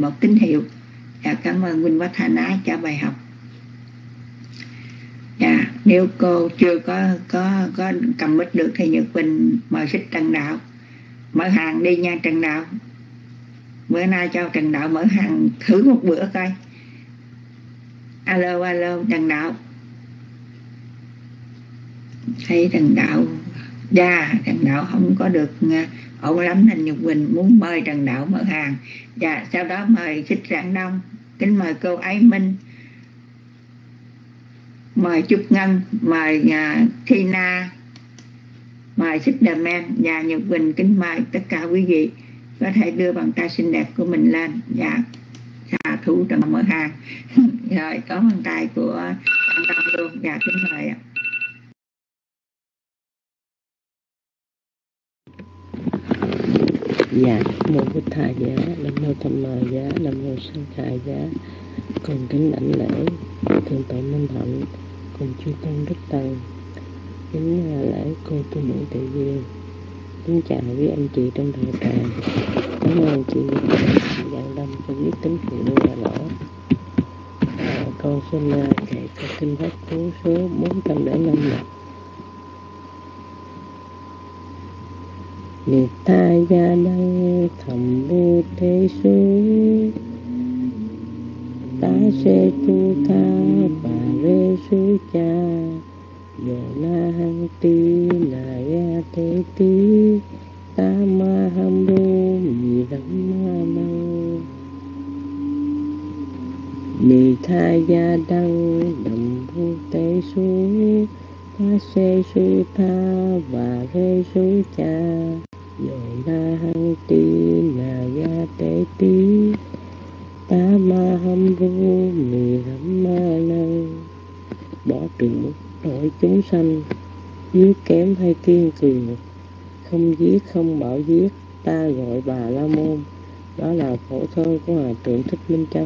một tín hiệu. Cảm ơn Huynh Wattana cho bài học. Nếu cô chưa có cầm mic được thì Nhật Quỳnh mời xích Trần Đạo mở hàng đi nha Trần Đạo. Bữa nay cho Trần Đạo mở hàng thử một bữa coi. Alo Trần Đạo. Thấy Trần Đạo Trần Đạo không có được ổn lắm nên Nhật Quỳnh muốn mời Trần Đạo mở hàng. Sau đó mời xích Rạng Đông. Kính mời cô Ái Minh, mời Trúc Ngân, mời Thina, mời xích Đờ Men. Và Nhật Quỳnh kính mời tất cả quý vị có thể đưa bàn tay xinh đẹp của mình lên. Xà thủ Trần mở hàng. Rồi có bàn tay của Trần Đông luôn. Kính mời ạ. Mô Bụt Thà Giá, Nam Mô Tham Ma Giá, Nam Mô Sang Khai Giá. Con kính đảnh lễ Thượng tọa Minh Hạnh cùng chư tôn đức tăng. Kính lễ cô Tu Nữ Tự Duyên. Kính chào quý anh chị trong đạo tràng. Cảm ơn chị Dạng Đông cho biết tín hiệu là rõ. Con xin kể cho kinh pháp cú số 405 này. Nitthaya đăng thầm bu thế su ta se tu tha bà rê su cha yo na hăng ti na ya te ti ta ma ham ru mi đam ma năng Nitthaya đăng thầm bu thế su ta se su tha bà rê su cha yo na hăng ti na ya te ti ta ma ham ru mi ram ma năng. Bỏ trưởng đổi chúng sanh, yếu kém hay kiên cường, không giết không bảo giết, ta gọi Bà La Môn. Đó là phổ thơ của Hòa Thượng Thích Minh Châu.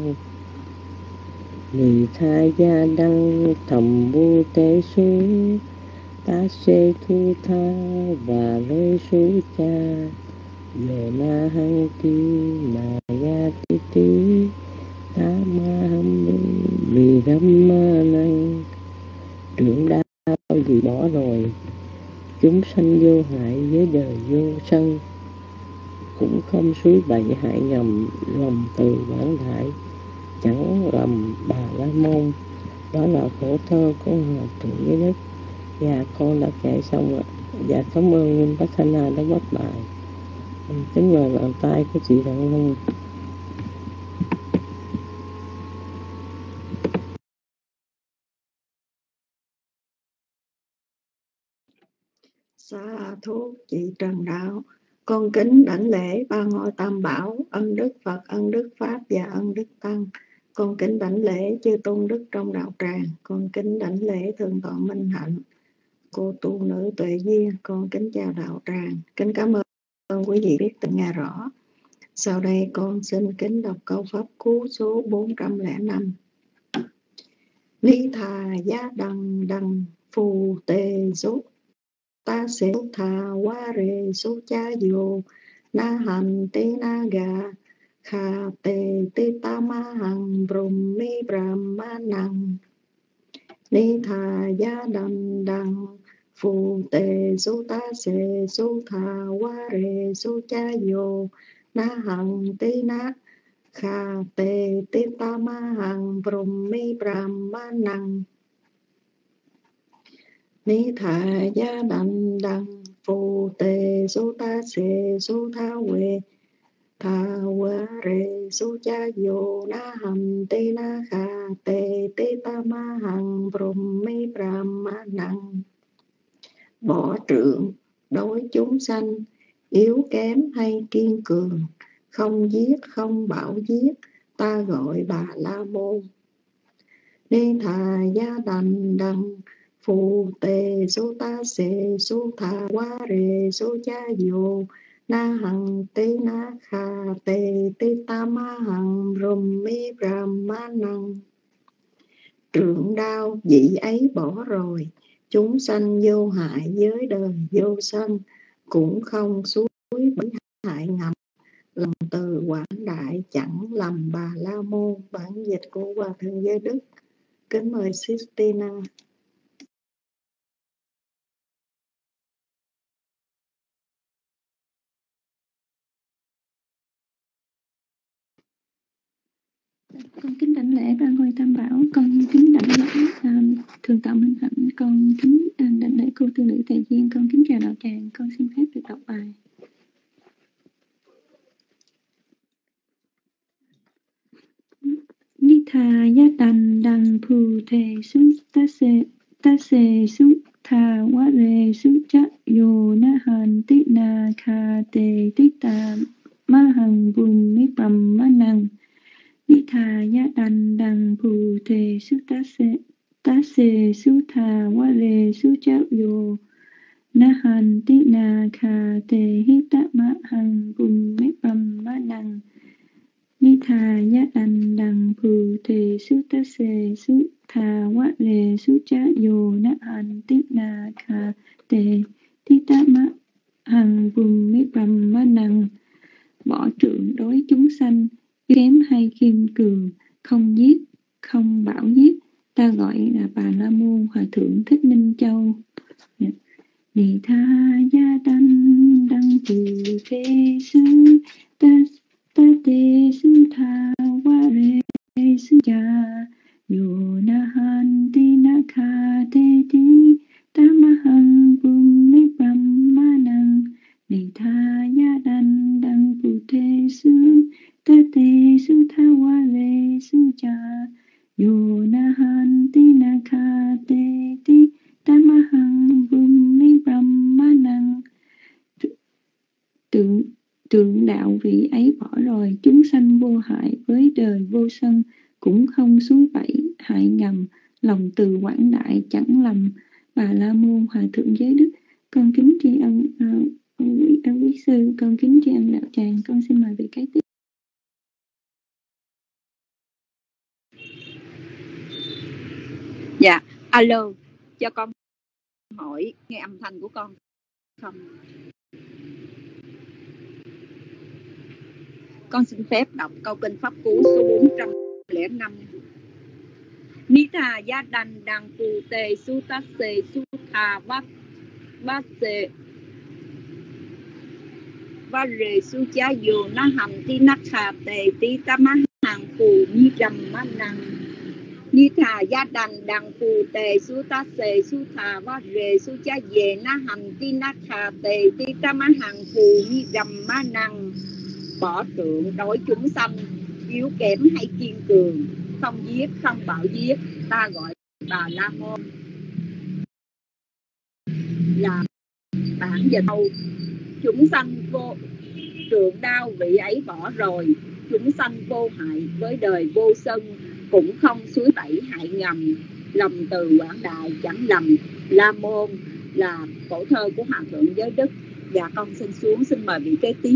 Nitthaya đăng thầm bu tế su ta se thu tha và rê su cha yo na hăng ti na ya ti ti ta ma ham mi ram ma năng. Trưởng đã bao gì bỏ rồi, chúng sanh vô hại với đời vô sân, cũng không suối bậy hại ngầm, lòng từ quảng đại chẳng lầm Bà La Môn. Đó là phổ thơ của Hòa Thượng Giới Đức. Con đã kể xong ạ. Cảm ơn Huynh Wattana đã bắt bài. Kính mời bàn tay của chị Đặng Long. Sa thú chị Trần Đạo. Con kính đảnh lễ ba ngôi Tam Bảo, ân đức Phật, ân đức Pháp và ân đức Tăng. Con kính đảnh lễ chư tôn đức trong đạo tràng. Con kính đảnh lễ Thượng tọa Minh Hạnh, cô Tu Nữ Tuệ Duyên. Con kính chào đạo tràng. Kính cảm ơn quý vị biết từng nghe rõ. Sau đây con xin kính đọc câu pháp cú số 405. Ni thà giá đằng đằng phù tề số ta sẽ thà wa re số cha yo na hành te na ga kha te te ta ma hằng brum mi brahma năng. Ni thà giá đằng đằng phù tề số ta sẽ số thà wa re số cha yo na hằng te na kha te te ta ma hằng brum mi brahma năng. Ni thà giá đằng đằng phù tề số ta sẽ số tha quê tha wa re số cha yo na hằng te na kha te te ta ma hằng brum mi brahma năng. Bỏ trượng đối chúng sanh, yếu kém hay kiên cường, không giết không bảo giết, ta gọi Bà La Môn. Ni thà giá đằng đằng phù tề số ta sẽ số thà wa re số cha yo na hằng te na kha te te ta ma hằng brum mi brahma năng. Trượng đao vị ấy bỏ rồi, chúng sanh vô hại với đời vô sân, cũng không suối bẫy hại ngầm, lòng từ quảng đại chẳng lầm Bà La Môn. Bản dịch của Hòa Thượng Giới Đức. Kính mời Sistina. Con kính đảnh lễ ba ngôi tam bảo, con kính đảnh lễ thượng tọa Minh Hạnh, con kính đảnh lễ cô tư nữ Tề Duyên, con kính chào đạo tràng, con xin phép được đọc bài. Nitha yadam đăng phù thề su ta se su tha wa re su cha yo na han ti na kha te ti ta ma hằng bùn mi bầm ma năng. Nitha yadam đăng phù thề su ta se su tha wa re su cha yo na han ti na kha te hi ta ma hằng bùn mi bầm ma năng. Nitha yadam đăng phù thề su ta se su tha wa re su cha yo na han ti na kha te ti ta ma hằng bùn mi bầm ma năng. Bỏ trượng đối chúng sanh, kém hay khiêm cường, không giết, không bảo giết, ta gọi là Bà La Môn Hòa Thượng Thích Minh Châu. Nitha yadam đăng phù thề su ta te su tha wa re su cha yo na han ti na kha te ti ta ma hằng bùn mi bầm ma năng. Nitha yadam đăng phù thề su ta te su tha wa re su cha yo na han ti na kha te ti ta ma hằng bùn mi bầm ma năng. Tượng đạo vị ấy bỏ rồi, chúng sanh vô hại với đời vô sân, cũng không suối bẫy hại ngầm, lòng từ quảng đại chẳng lầm Bà La Môn Hòa Thượng Giới Đức. Con kính tri ân quý sư, con kính tri ân đạo tràng, con xin mời vị kế tiếp. Dạ, alo, cho con hỏi nghe âm thanh của con không? Con xin phép đọc câu kinh Pháp Cú số 405. Nitha yadam đăng phù tề su ta se su tha va se va re su cha yo na hành ti na kha te ti ta ma hằng phù mi trầm ma năng. Nitha yadam đăng phù tề su ta se su tha va re su cha ye na hành ti na kha te ti ta ma hằng phù mi trầm ma năng. Bỏ trượng đối chúng sanh, yếu kém hay kiên cường, không giết, không bảo giết, ta gọi Bà La Môn là bản dịch đầu. Chúng sanh vô trượng đao vị ấy bỏ rồi, chúng sanh vô hại với đời vô sân, cũng không suối bẫy hại ngầm, lòng từ quảng đại chẳng lầm. La Môn là cổ thơ của Hòa Thượng Giới Đức. Và con xin xuống, xin mời vị kế tiếp.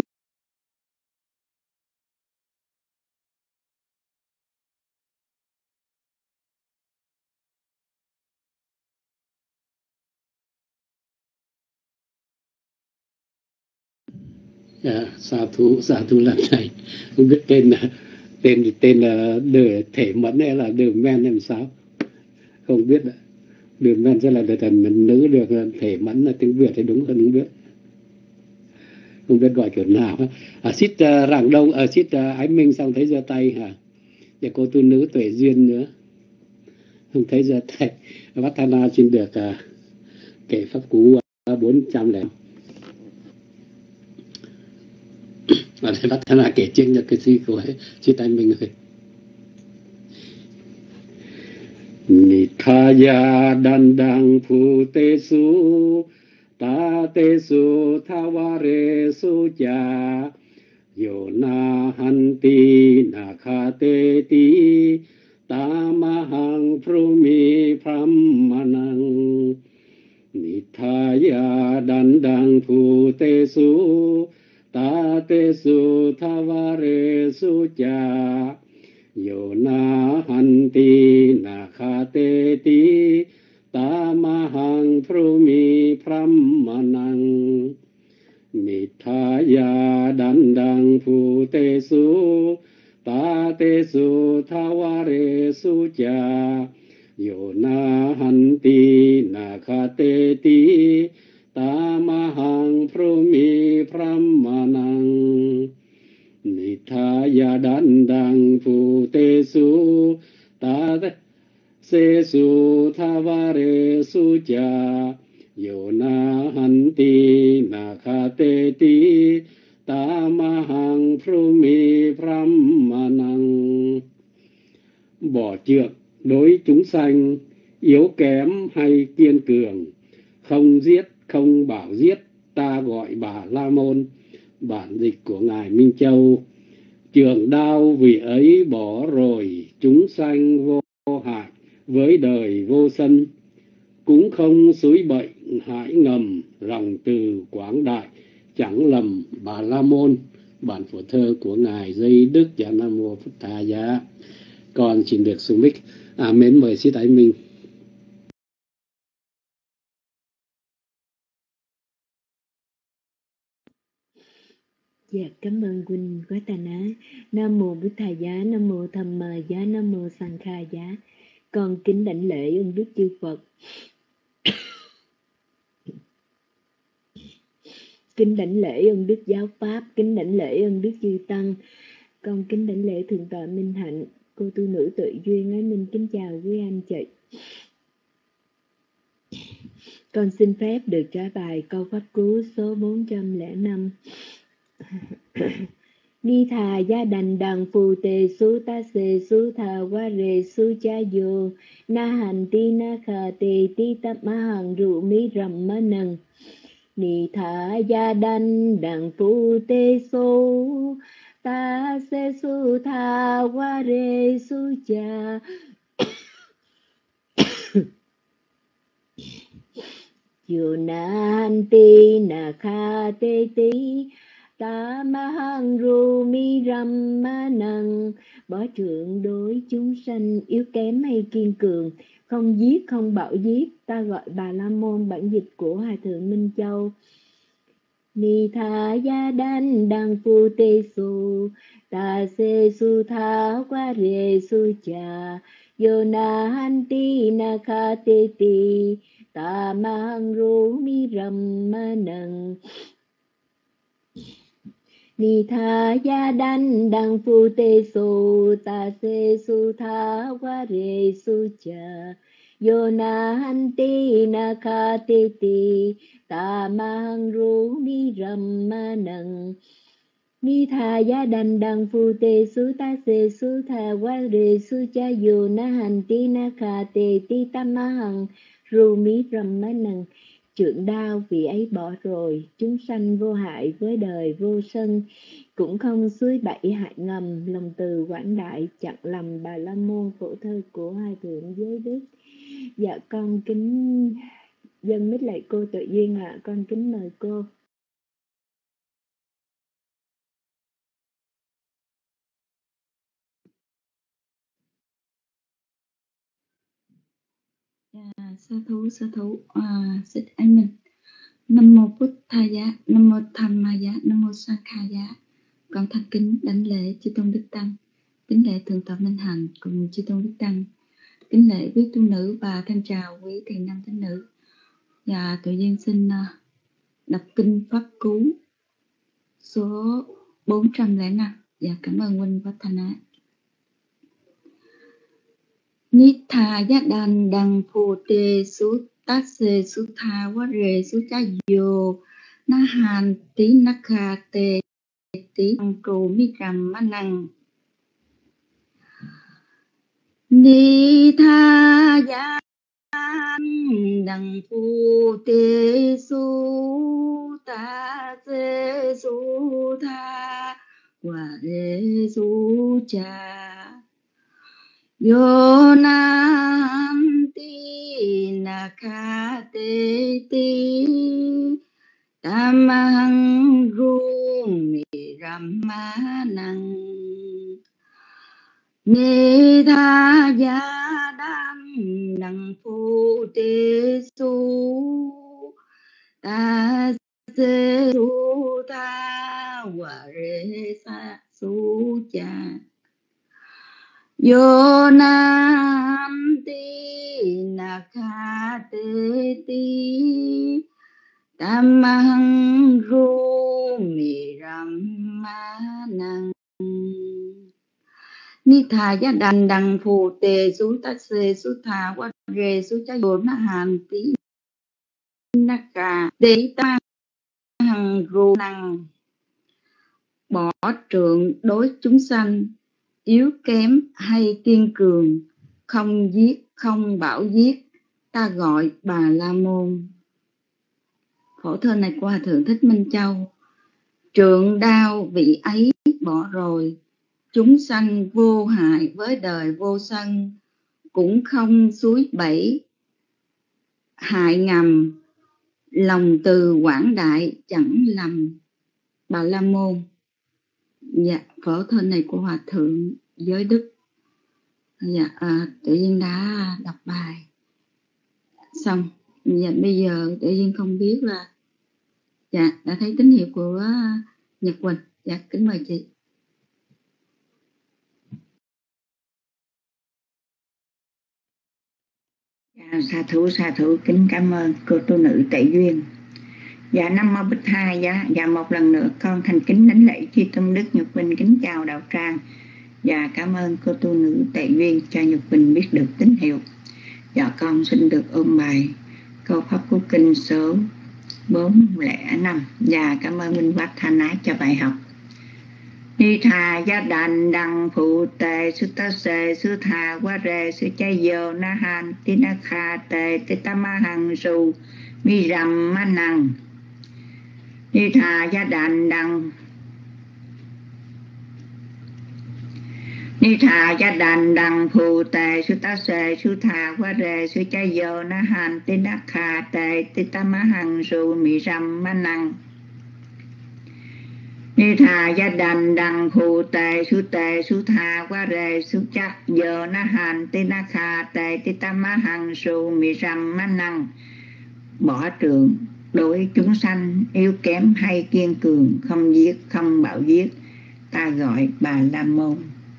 Sa thú lần này không biết tên là Đời Thể Mẫn hay là Đời Men làm sao không biết. Đời Men sẽ là thần nữ, được Thể Mẫn là tiếng Việt thì đúng hơn, không biết gọi kiểu nào. Xít Rạng Đông, xít Ái Minh xong thấy giơ tay hả? Và cô tu nữ Tuệ Duyên nữa không thấy giơ tay. Vatthana xin được kể pháp cú 400. Và để bắt là kể chuyện cho cái gì của ấy, chia tay mình rồi. Nitha yadam phù tê su ta tê su tha wa re su cha yo na han ti na kha te ti ta ma hằng phru mi phram manang. Nitha yadam phù tê su ta te su tha va re su cha yo na han ti na kha te ti ta ma hằng phru mi phram manang. Nị tha ya đan đăng phu tê su ta tê su tha wa re su cha yo na han ti na kha tê ti ta ma hằng pru mi pram ma năng Nị tha ya đan đăng phu tê su ta tê se su tha va re su cha yo na han ti na kha te ti ta ma hằng pru mi pram ma năng bỏ trượng đối chúng sanh yếu kém hay kiên cường không giết không bảo giết ta gọi Bà La Môn. Bản dịch của ngài Minh Châu. Trường đao vì ấy bỏ rồi chúng sanh vô hại với đời vô sân, cũng không xúi bệnh hãi ngầm lòng từ quảng đại chẳng lầm Bà La Môn. Bản phổ thơ của ngài Dây Đức. Dạ Nam Mô Phật Thà Giá. Con xin được xuống mic. Mến mời Sĩ Thái Minh. Dạ, cảm ơn huynh quá ta ná. Nam mô Bụt Thà Giá, Nam mô Tham Ma Giá, Nam mô Sang Kha Giá. Con kính đảnh lễ ơn Đức Chư Phật, kính đảnh lễ ơn Đức Giáo Pháp, kính đảnh lễ ơn Đức Chư Tăng. Con kính đảnh lễ Thượng tọa Minh Hạnh, cô tu nữ Tuệ Duyên Ái Minh kính chào quý anh chị. Con xin phép được trả bài câu pháp cú số 405. Ni thà gia đành đằng phù tề su ta sê su thà wa re su cha yo na hành ti na khà tề ti ta ma hằng rụ mi rầm ma nằng. Ni thà gia đành đằng phù tề su ta sê su thà wa re su cha yo na hành ti na khà tề ti ta ma hằng ru mi ram ma năng. Bỏ trượng đối chúng sanh yếu kém hay kiên cường, không giết không bạo giết, ta gọi Bà La Môn. Bản dịch của Hòa thượng Minh Châu. Ni tha ya đan đăng phu tê su ta se su tha qua re su cha yo na han ti na kha te ti ta ma hằng ru mi ram ma năng. Ni tha ya đan đăng phu tê su ta se su tha wa re su cha yo na han ti na kha te ti ta ma hằng ru mi ram ma năng. Ni tha ya đan đăng phu tê su ta se su tha wa re su cha yo na han ti na kha te ti ta ma hằng ru mi ram ma năng. Trượng đao vì ấy bỏ rồi chúng sanh vô hại với đời vô sân, cũng không suối bẫy hại ngầm lòng từ quảng đại chặn lầm Bà La Môn. Phổ thơ của Hai thượng Giới Đức. Dạ con kính dâng mít lại cô Tuệ Duyên ạ. Con kính mời cô. Sa thú Xích Ái Minh. Nam mô Bụt Thà Giá, Nam mô Tham Ma Giá, Nam mô Sang Kha Giá. Con thành kính đảnh lễ chư tôn đức tăng, kính lễ Thượng tọa Minh Hạnh cùng chư tôn đức tăng, kính lễ quý tu nữ và thân chào quý thiền nam tín nữ. Và Tuệ Duyên xin đọc kinh pháp cú số 405. Và cảm ơn huynh Vát Thanh Á. Ni tha ya đan đăng phù tê su ta se su tha wa re su cha yo na han tí na kha tê tí hằng ru mi ram ma năng. Ni tha ya đăng phù tê su ta se su tha wa re su cha yo na ti na kha te ti tam hằng ru mi ram ma năng. Ni tha ya đam đăng phu tê su ta se su tha wa re sa su cha yo nam ti na kha te ti tamang ru mi ram ma năng ni tha ya đành đằng phù tề su ta se su tha wa re su cha yo na hàn tí na ca te ta hằng ru năng bỏ trượng đối chúng sanh yếu kém hay kiên cường, không giết không bảo giết, ta gọi Bà La Môn. Phổ thơ này của Hòa Thượng Thích Minh Châu. Trượng đao vị ấy bỏ rồi, chúng sanh vô hại với đời vô sân, cũng không suối bẫy hại ngầm, lòng từ quảng đại chẳng lầm. Bà La Môn. Dạ, phổ thơ này của Hòa Thượng Giới Đức. Dạ, tự nhiên đã đọc bài xong. Dạ, bây giờ tự nhiên không biết là dạ, đã thấy tín hiệu của Nhật Quỳnh. Dạ, kính mời chị. Dạ, sa thú kính cảm ơn cô tu nữ Tệ Duyên. Dạ, Nam Mô Bích Tha. Dạ, một lần nữa con thành kính đảnh lễ chư tôn đức Nhật Quỳnh, kính chào đạo tràng. Dạ, cảm ơn cô tu nữ Tệ Duyên cho Nhật Quỳnh biết được tín hiệu. Dạ, con xin được ôn bài câu pháp cú kinh số 405. Dạ, cảm ơn Minh Bách Tha Nái cho bài học. Ni tha ya đàn đăng phụ tề su ta se su tha wa re su cha yo na han ti na kha tề ti ta ma hằng su mi ram ma năng. Ni tha ya đàn đăng Ni tha ya đàn đăng phụ tề su ta se su tha wa re su cha yo na han ti na kha tề ti ta ma hằng su mi ram ma năng. Ni tha ya đàn đăng phụ tề su tha wa re su cha yo na han ti na kha tề ti ta ma hằng su mi ram ma năng. Bỏ trượng đối chúng sanh yếu kém hay kiên cường, không giết không bảo giết, ta gọi Bà La Môn.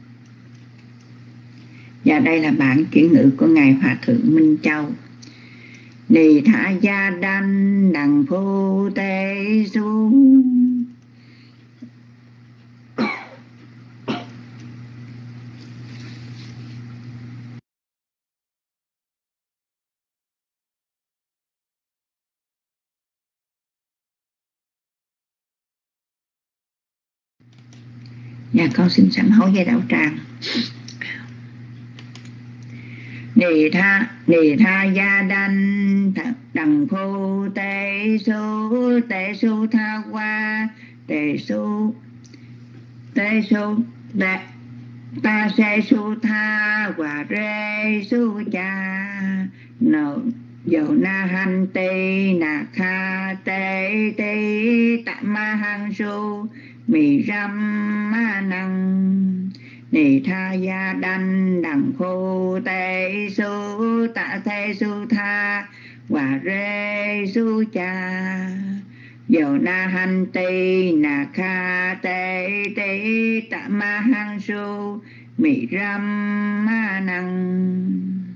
Và đây là bản chuyển ngữ của Ngài Hòa Thượng Minh Châu. Ni tha ya đàn đăng phụ tề su. Dạ, con xin sám hối với đạo tràng. Nì tha ya đan đằng phu tê su tha qua tê su ta se su tha và rê su cha no dầu na han tê na kha tê tê ta ma hằng su mi ram ma năng. Ni tha ya đan đằng phu tê su ta thê su tha và rê su cha dầu na han tê na kha tê tê ta ma hằng su mi ram ma năng.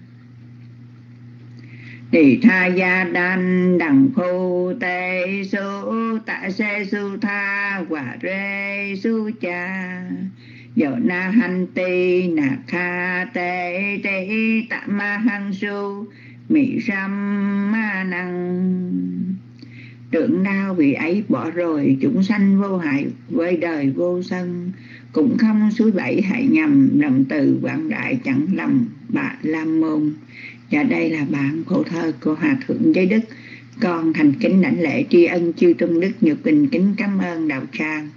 Ni tha ya đan đằng phu tê su ta se su tha và rê su cha dầu na han tê na kha tê tê ta ma hằng su mi ram ma năng. Trượng đao vị ấy bỏ rồi, chúng sanh vô hại với đời vô sân, cũng không suối bẫy hại nhầm, lòng từ quảng đại chẳng lầm. Bà La Môn. Và đây là bản phổ thơ của Hòa Thượng Giới Đức. Con thành kính đảnh lễ tri ân chư tôn đức Nhật Quỳnh, kính cảm ơn đạo tràng.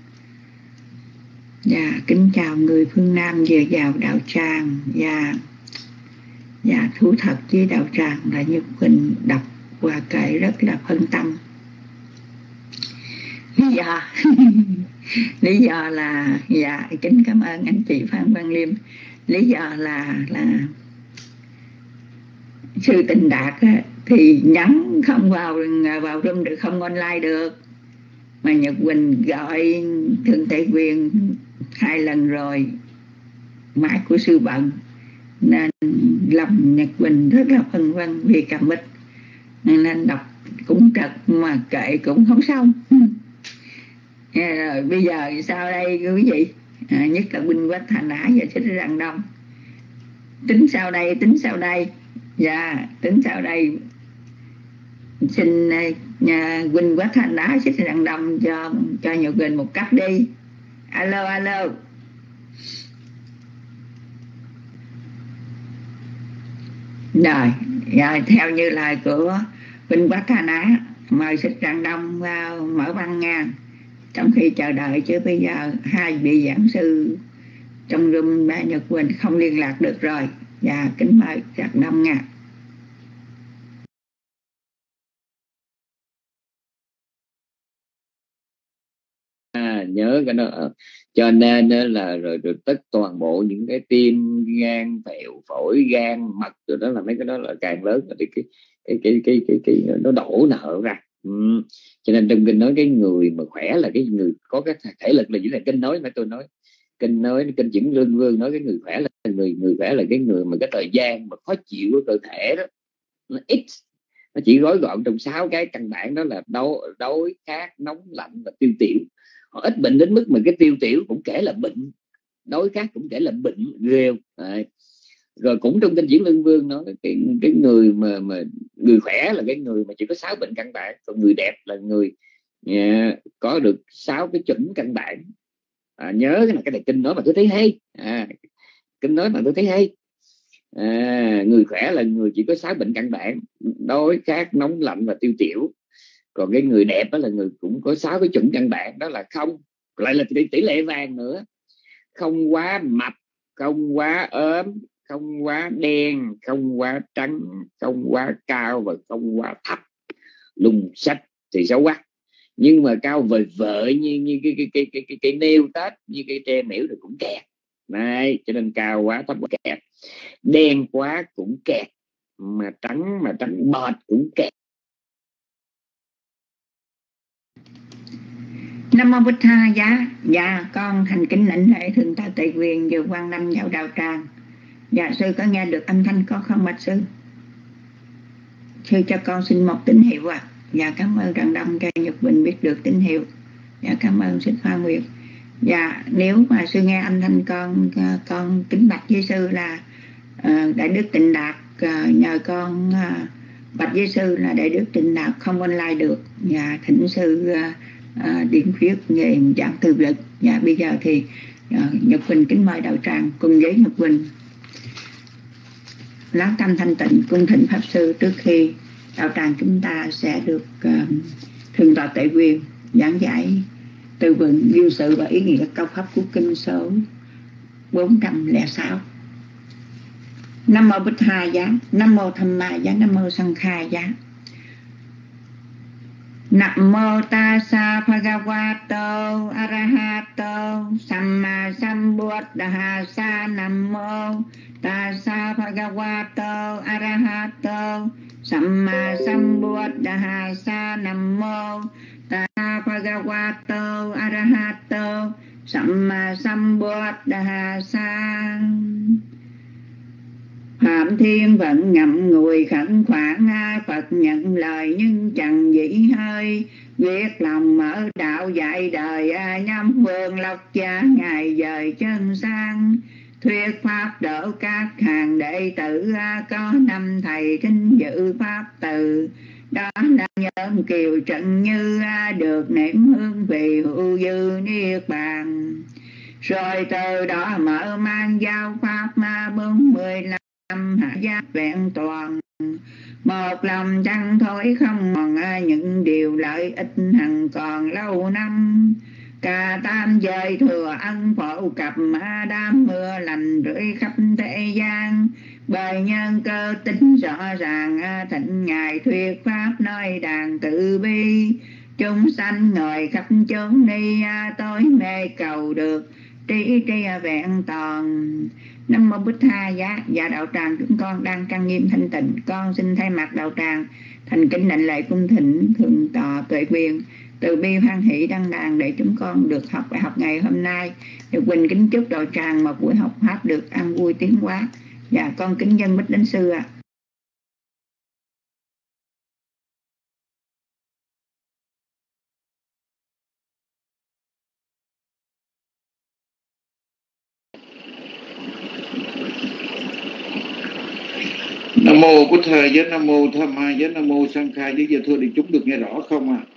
Và kính chào người phương Nam vừa vào đạo tràng. Và thú thật với đạo tràng là Nhật Quỳnh đọc qua kệ rất là phân tâm. Lý do là kính cảm ơn anh chị Phan Văn Liêm. Lý do là sư Tình Đạt á, thì nhắn không vào room được, không online được. mà Nhật Quỳnh gọi Thượng Tây Quyền 2 lần rồi, mãi của sư bận, nên lòng Nhật Quỳnh rất là phân vân vì cảm ích, nên đọc cũng trật mà kệ cũng không xong. Rồi bây giờ sau đây quý vị, nhất là Binh Quách Thành Á và Thích Răng Đông, tính sau đây, dạ tính sau đây. Xin Quỳnh Quách Thành Á Thích Răng Đông cho Nhật Quỳnh một cách đi. Alo. Rồi theo như lời của Binh Quách Thành Á, mời Thích Răng Đông vào mở băng nha, trong khi chờ đợi, chứ bây giờ 2 vị giảng sư trong room Nhật Quỳnh không liên lạc được rồi. Và kính mời Răng Đông nha. Nhớ cái đó, cho nên là rồi tất toàn bộ những cái tim, gan, phèo, phổi, gan, mật rồi đó, là mấy cái đó là càng lớn thì cái nó đổ nợ ra. Cho nên trong kinh nói cái người mà khỏe là cái người có cái thể lực, là chỉ là kinh nói, mà tôi nói kinh Chuyển Lương Vương nói cái người khỏe là người khỏe là cái người mà cái thời gian mà khó chịu của cơ thể đó nó ít, nó chỉ gói gọn trong 6 cái căn bản, đó là đói, khát, nóng, lạnh và tiêu tiểu. Họ ít bệnh đến mức mà cái tiêu tiểu cũng kể là bệnh, đói khát cũng kể là bệnh ghê. Rồi cũng trong kinh Chuyển Lương Vương nói cái người mà người khỏe là cái người mà chỉ có 6 bệnh căn bản, còn người đẹp là người có được 6 cái chuẩn căn bản. Nhớ cái này, cái này kinh nói mà tôi thấy hay, kinh nói mà tôi thấy hay. Người khỏe là người chỉ có 6 bệnh căn bản: đói, khát, nóng, lạnh và tiêu tiểu. Còn cái người đẹp đó là người cũng có 6 cái chuẩn căn bản, đó là không, lại là tỷ lệ vàng nữa: không quá mập, không quá ốm, không quá đen, không quá trắng, không quá cao và không quá thấp. Lùng sách thì xấu quá, nhưng mà cao vời vợi như cái nêu Tết, như cái tre miễu thì cũng kẹt. Này, cho nên cao quá thấp quá kẹt, đen quá cũng kẹt, mà trắng bọt cũng kẹt. Nam mô Bụt Tha. Dạ con thành kính lãnh lễ Thượng tọa Tây Quyền vừa Quang Lâm vào đạo tràng. Dạ sư có nghe được âm thanh con không bạch sư? Sư cho con xin một tín hiệu ạ. Dạ cảm ơn Răng Đông cho Nhật Quỳnh biết được tín hiệu. Dạ cảm ơn Sư Hoa Nguyệt. Dạ nếu mà sư nghe âm thanh con kính bạch với sư là Đại Đức Tịnh Đạt nhờ con bạch với sư là Đại Đức Tịnh Đạt không online được. Dạ thỉnh sư điểm khuyết về giảng từ lực. Dạ bây giờ thì Nhật Quỳnh kính mời đạo tràng cùng với Nhật Quỳnh lắng tâm thanh tịnh cung thỉnh pháp sư, trước khi đạo tràng chúng ta sẽ được Thượng tọa Tệ Quyền giảng giải từ vựng dư sự và ý nghĩa câu pháp của kinh số 406. Nam mô Bụt Tha giá, Nam mô Tham Ma giá, Nam mô Sang Kha giá. Nam mô Tassa Bhagavato Arahato Samma Sambuddhassa. Nam mô Tassa Bhagavato Arahato Samma Sambuddhassa. Nam mô Tassa Bhagavato Arahato Samma Sambuddhassa. Phạm Thiên Vận ngậm ngùi khẩn khoản, Phật nhận lời nhưng chẳng dĩ hơi. Quyết lòng mở đạo dạy đời, nhắm vương lộc cha ngày dời chân sang. Thuyết pháp đỡ các hàng đệ tử, có 5 thầy thính dự pháp từ. Đó là nhóm Kiều Trần Như, được nếm hương vị hữu dư niết bàn. Rồi từ đó mở mang giáo pháp 45 hạ giác vẹn toàn. Một lòng chẳng thối không mòn, những điều lợi ích hằng còn lâu năm. Cả tam giới thừa ân phổ cập, đám mưa lành rưỡi khắp thế gian. Bởi nhân cơ tính rõ ràng, thịnh ngài thuyết pháp nói đàn tự bi. Chúng sanh ngồi khắp chốn đi, tối mê cầu được trí vẹn toàn. Nam mô Bụt Tha giá. Dạ đạo tràng chúng con đang trang nghiêm thanh tịnh, con xin thay mặt đạo tràng thành kính đảnh lễ cung thỉnh Thượng tọa Tuệ Quyền từ bi hoan hỷ đăng đàn để chúng con được học bài học ngày hôm nay. Được Quỳnh kính chúc đạo tràng một buổi học pháp được an vui tiến hóa. Dạ con kính dân Bích Đến Sư ạ. Nam mô Bụt Thầy với Nam mô Tham Hai với Nam mô Sang Khai với giờ thưa thì chúng được nghe rõ không ạ?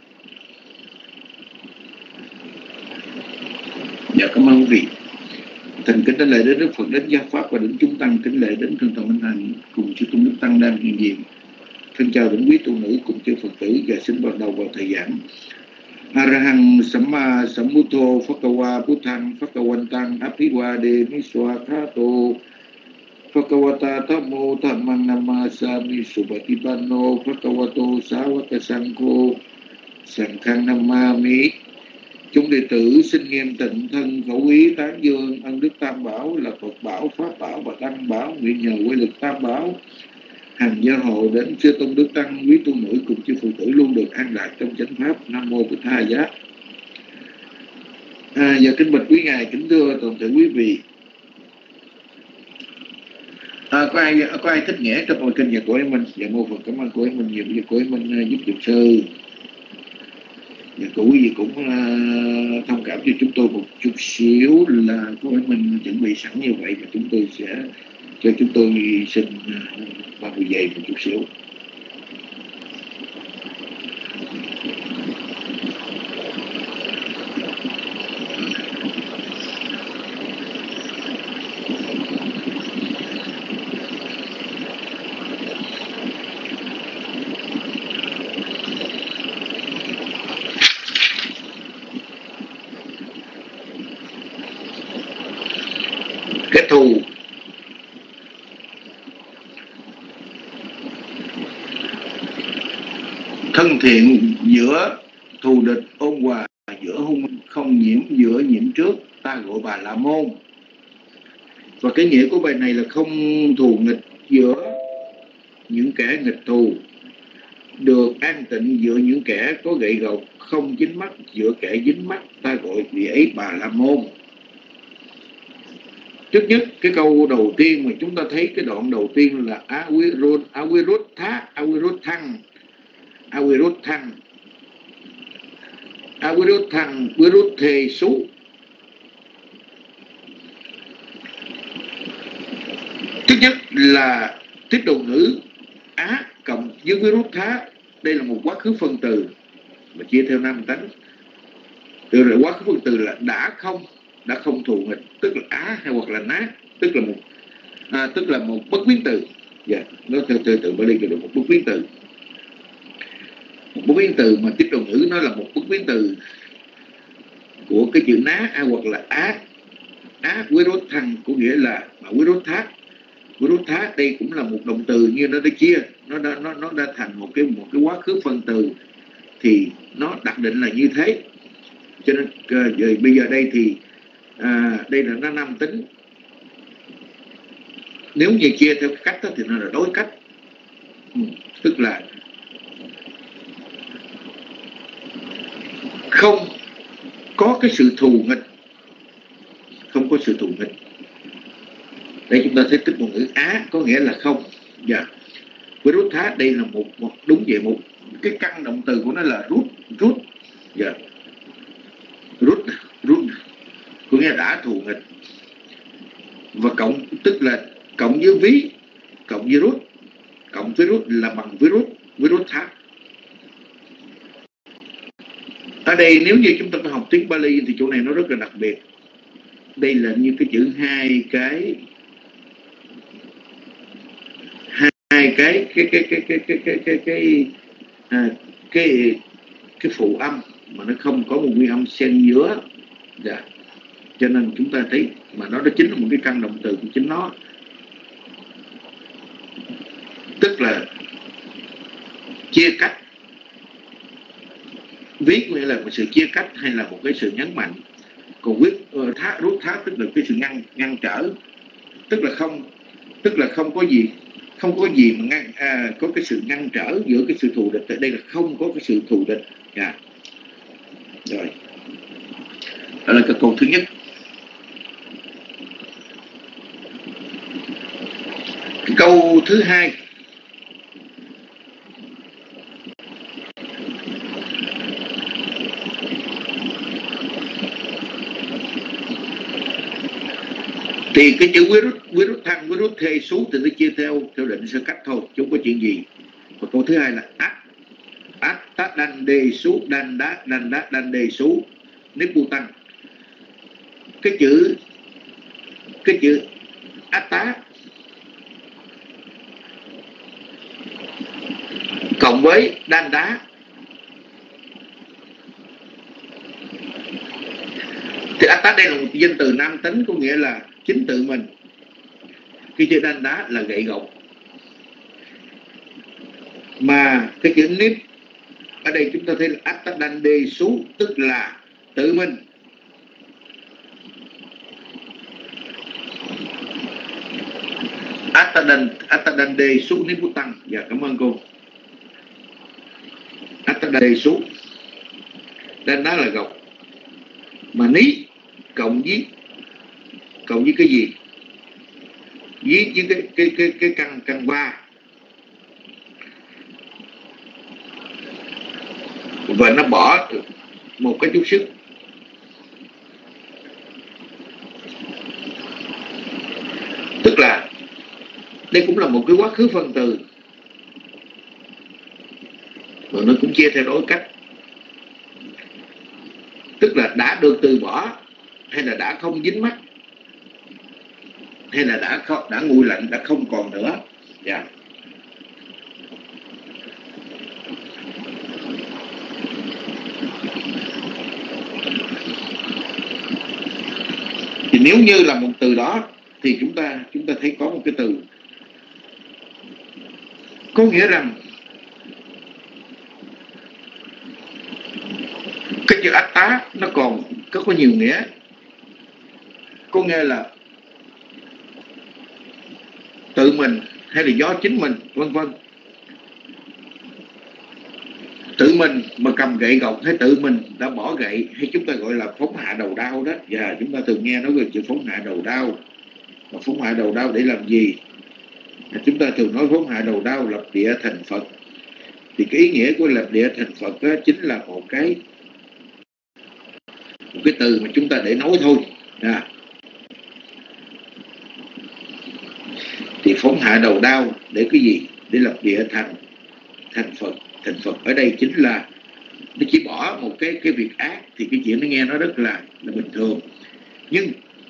Dạ cảm ơn quý vị. Thành kính đến lễ đến Đức Phật, đến Giáo Pháp và đến chúng tăng, kính lễ đến Thượng tọa Minh Hạnh cùng chư tôn đức tăng đang hiện diện. Thân chào đến quý tu nữ cùng chư Phật tử và xin bắt đầu vào thời giảng. Arahang Samma Sambuddho Phakawa Buddhang Phakawantang Abhivademisoakato Phakawata Thammo Dhammang Namasami Subhatipanno Phakawato Sāvaka Saṅkho Saṅkhang Namami. Chúng đệ tử xin nghiêm tịnh thân khẩu ý tán dương ân đức Tam Bảo là Phật Bảo, Pháp Bảo và Tăng Bảo, nguyện nhờ quy lực Tam Bảo hàng gia hộ đến chư tôn đức tăng, quý tu nữ cùng chư phụ tử luôn được an lạc trong chánh pháp. Nam mô Bụt Thầy giá. Giờ kính bạch quý ngài, kính thưa toàn thể quý vị. Có ai thích nghĩa trong bài kinh nhà của mình? Dạ mô Phật, cảm ơn của mình nhiều. Bây giờ của mình giúp dùm sư. Và của quý vị cũng thông cảm cho chúng tôi một chút xíu là của mình chuẩn bị sẵn như vậy, và chúng tôi sẽ cho chúng tôi xin 30 giây một chút xíu. Cái thù thân thiện giữa thù địch ôn hòa, giữa hung không nhiễm, giữa nhiễm trước, ta gọi bà là môn. Và cái nghĩa của bài này là không thù nghịch giữa những kẻ nghịch thù, được an tịnh giữa những kẻ có gậy gộc, không dính mắc giữa kẻ dính mắc, ta gọi vị ấy bà la môn. Trước nhất, cái câu đầu tiên mà chúng ta thấy, cái đoạn đầu tiên là Aviruddhang Viruddhe Sú. Thứ nhất là tiết độ ngữ Á cộng với Viruddha. Đây là một quá khứ phân từ mà chia theo 5 tánh. Từ rồi quá khứ phân từ là đã không thù nghịch, tức là á hay hoặc là nát, tức là một bất biến từ. Dạ, nó theo từ Bali là một bất biến từ. Một bất biến từ mà tiết độ ngữ nó là một bất biến từ của cái chữ ná hoặc là á Viruddhang, có nghĩa là Viruddha đây cũng là một động từ, như nó đã chia, nó đã thành một cái quá khứ phân từ, thì nó đặc định là như thế. Cho nên bây giờ đây thì đây là nó 5 tính. Nếu như chia theo cách đó, thì nó là đối cách, tức là không có cái sự thù nghịch, không có sự thù nghịch. Đây chúng ta thấy tích một ngữ Á có nghĩa là không. Dạ. Viruddha đây là một đúng vậy, một cái căn động từ của nó là rút. Dạ. Rút có nghĩa là đã thù nghịch. Và cộng tức là cộng với ví, cộng với rút, cộng với rút là bằng Viruddha. Ở đây nếu như chúng ta học tiếng Bali thì chỗ này nó rất là đặc biệt. Đây là như cái chữ hai cái phụ âm mà nó không có một nguyên âm xen giữa. Dạ. Cho nên chúng ta thấy mà nó chính là một cái căn động từ của chính nó, tức là chia cách. Viết nghĩa là một sự chia cách hay là một cái sự nhấn mạnh. Còn rút thá tức là cái sự ngăn trở, tức là không có gì mà có cái sự ngăn trở giữa cái sự thù địch. Tại đây là không có cái sự thù địch. Rồi, đó là cái câu thứ nhất. Cái câu thứ hai, thì cái chữ virus thăng virus thê sú thì nó chia theo định sơ cách thôi, chứ không có chuyện gì. Và câu thứ hai là át tá đan đề sú đan đát đan đề sú nếp bu tăng. Cái chữ át tá cộng với đan đá thì át tá đây là một danh từ nam tính, có nghĩa là chính tự mình. Cái chữ đan đá là gậy gộc, mà cái chữ nếp ở đây chúng ta thấy là át tá đan đề sú, tức là tự mình. át tá đan đề sú nếp bu tăng. Dạ, cảm ơn cô. át tá đan đề sú, đan đá là gộc, mà ní cộng với cái gì? Với cái căn ba, và nó bỏ một cái chút sức. Tức là đây cũng là một cái quá khứ phân từ, rồi nó cũng chia theo đối cách. Tức là đã được từ bỏ, hay là đã không dính mắc, hay là đã nguội lạnh, đã không còn nữa. Dạ. Thì nếu như là một từ đó thì chúng ta thấy có một cái từ có nghĩa rằng cái chữ át tá nó còn có nhiều nghĩa. Có nghĩa là tự mình, hay là do chính mình, vân vân. Tự mình mà cầm gậy gộc, hay tự mình đã bỏ gậy, hay chúng ta gọi là phóng hạ đầu đao đó. Và chúng ta thường nghe nói về chữ phóng hạ đầu đao. Mà phóng hạ đầu đao để làm gì? Chúng ta thường nói phóng hạ đầu đao lập địa thành Phật. Thì cái ý nghĩa của lập địa thành Phật đó chính là một cái từ mà chúng ta để nói thôi. Thì phóng hạ đầu đao để cái gì? Để lập địa thành Phật. Thành Phật ở đây chính là nó chỉ bỏ một cái việc ác, thì cái chuyện nó nghe nó rất là bình thường. Nhưng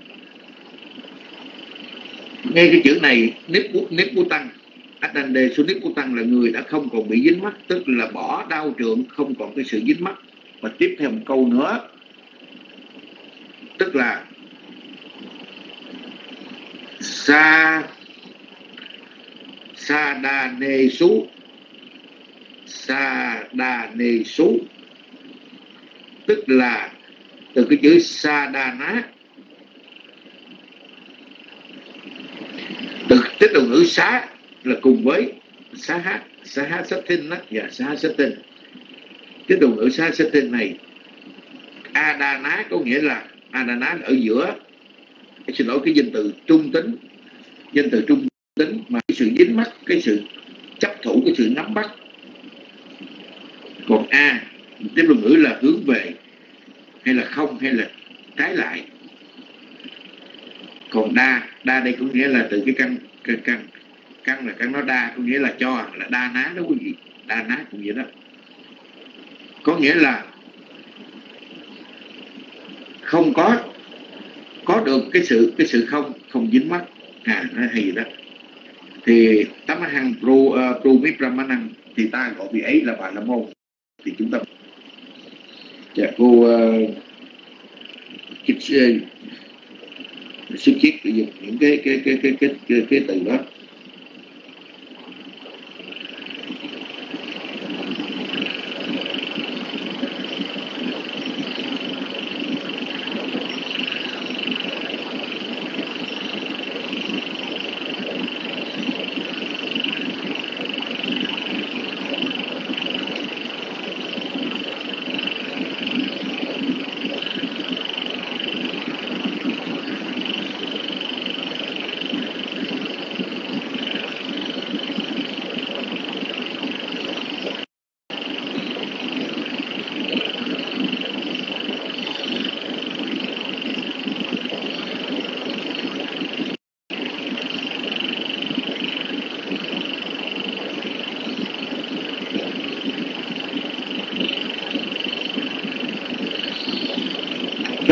ngay cái chữ này nếp bu tăng, át đan đề sú nếp bu tăng là người đã không còn bị dính mắc, tức là bỏ đau trượng, không còn cái sự dính mắc. Và tiếp theo một câu nữa, tức là sa đa nê sú, tức là từ cái chữ sa đa ná, từ cái từ ngữ xá là cùng với xá hát sát tinh đó. Và xá hát sát tinh, cái từ ngữ xá sát tinh này adana có nghĩa là adana là ở giữa. Xin lỗi, cái danh từ trung tính, mà cái sự dính mắc, cái sự chấp thủ, cái sự nắm bắt. Còn a tiếp từ ngữ là hướng về, hay là không, hay là trái lại. Còn đa đây cũng nghĩa là từ cái căn là căn nó đa, có nghĩa là cho, là đa ná đó quý vị. Đa ná cũng vậy đó, có nghĩa là không có được cái sự không dính mắc. Nó hay đó. Thì Tamahang Prumipramanang thì ta gọi vị ấy là Bà La Môn. Thì chúng ta cô xuất chiết dùng những cái từ đó.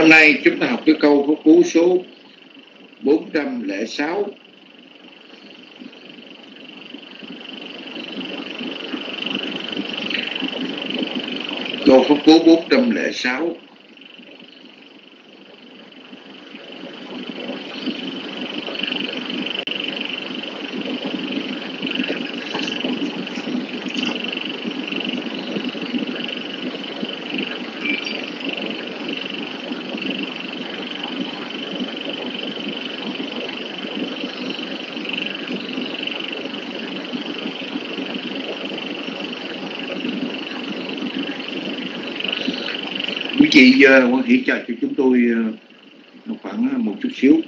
nay chúng ta học cái câu pháp cú số 406. Câu pháp cú 406. Quý chị quan hỷ chờ cho chúng tôi khoảng một chút xíu.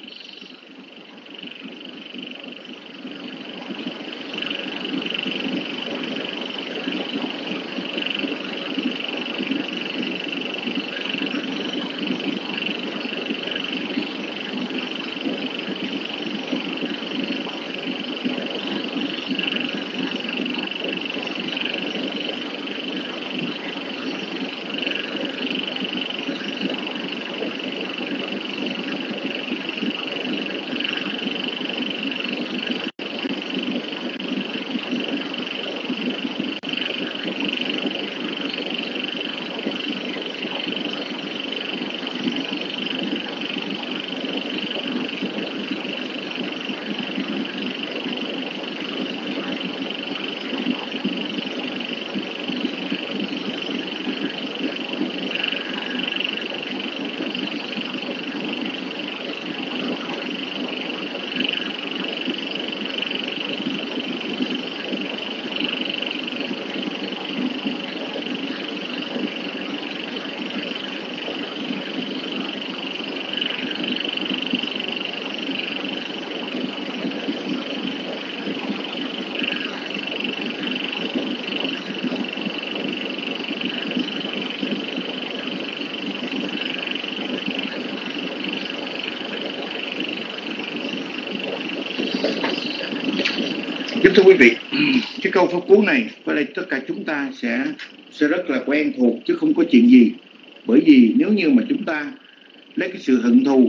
Kính thưa quý vị, cái câu pháp cú này ở đây tất cả chúng ta sẽ rất là quen thuộc chứ không có chuyện gì. Bởi vì nếu như mà chúng ta lấy cái sự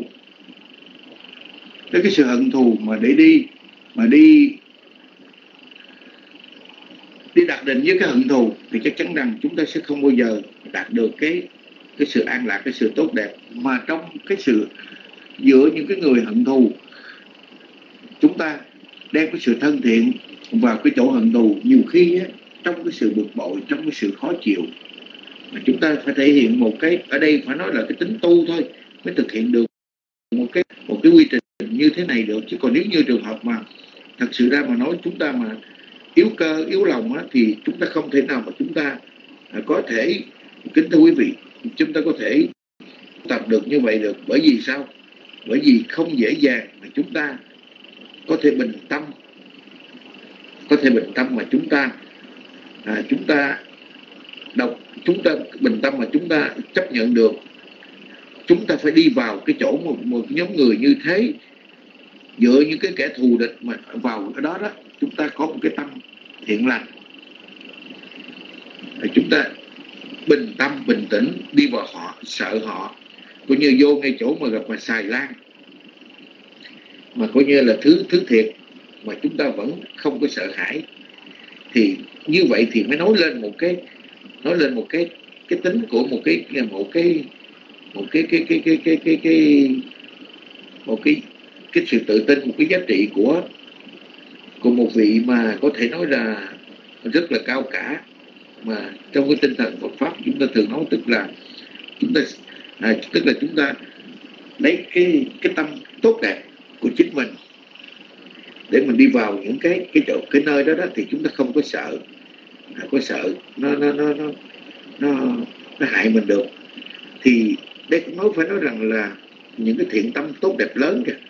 hận thù mà để đi đặt định với cái hận thù thì chắc chắn rằng chúng ta sẽ không bao giờ đạt được cái sự an lạc, cái sự tốt đẹp. Mà trong cái sự giữa những cái người hận thù, chúng ta đem cái sự thân thiện vào cái chỗ hận thù, nhiều khi á, trong cái sự bực bội, trong cái sự khó chịu, mà chúng ta phải thể hiện một cái, ở đây phải nói là cái tính tu thôi mới thực hiện được một cái quy trình như thế này được. Chứ còn nếu như trường hợp mà thật sự ra mà nói chúng ta mà yếu cơ yếu lòng á, thì chúng ta không thể nào mà chúng ta có thể, kính thưa quý vị, chúng ta có thể tập được như vậy được. Bởi vì sao? Bởi vì không dễ dàng mà chúng ta có thể bình tâm mà chúng ta bình tâm mà chúng ta chấp nhận được. Chúng ta phải đi vào cái chỗ một nhóm người như thế, dựa những cái kẻ thù địch mà vào cái đó chúng ta có một cái tâm thiện lành, chúng ta bình tâm bình tĩnh đi vào họ, sợ họ, coi như vô ngay chỗ mà gặp mà xài lan, mà coi như là thứ thiệt mà chúng ta vẫn không có sợ hãi. Thì như vậy thì mới nói lên một cái tính của một cái sự tự tin, một cái giá trị của một vị mà có thể nói là rất là cao cả. Mà trong cái tinh thần Phật pháp chúng ta thường nói, tức là chúng ta lấy cái tâm tốt đẹp của chính mình để mình đi vào những cái nơi đó thì chúng ta không có sợ, nó hại mình được. Thì đây cũng phải nói rằng là những cái thiện tâm tốt đẹp lớn kìa,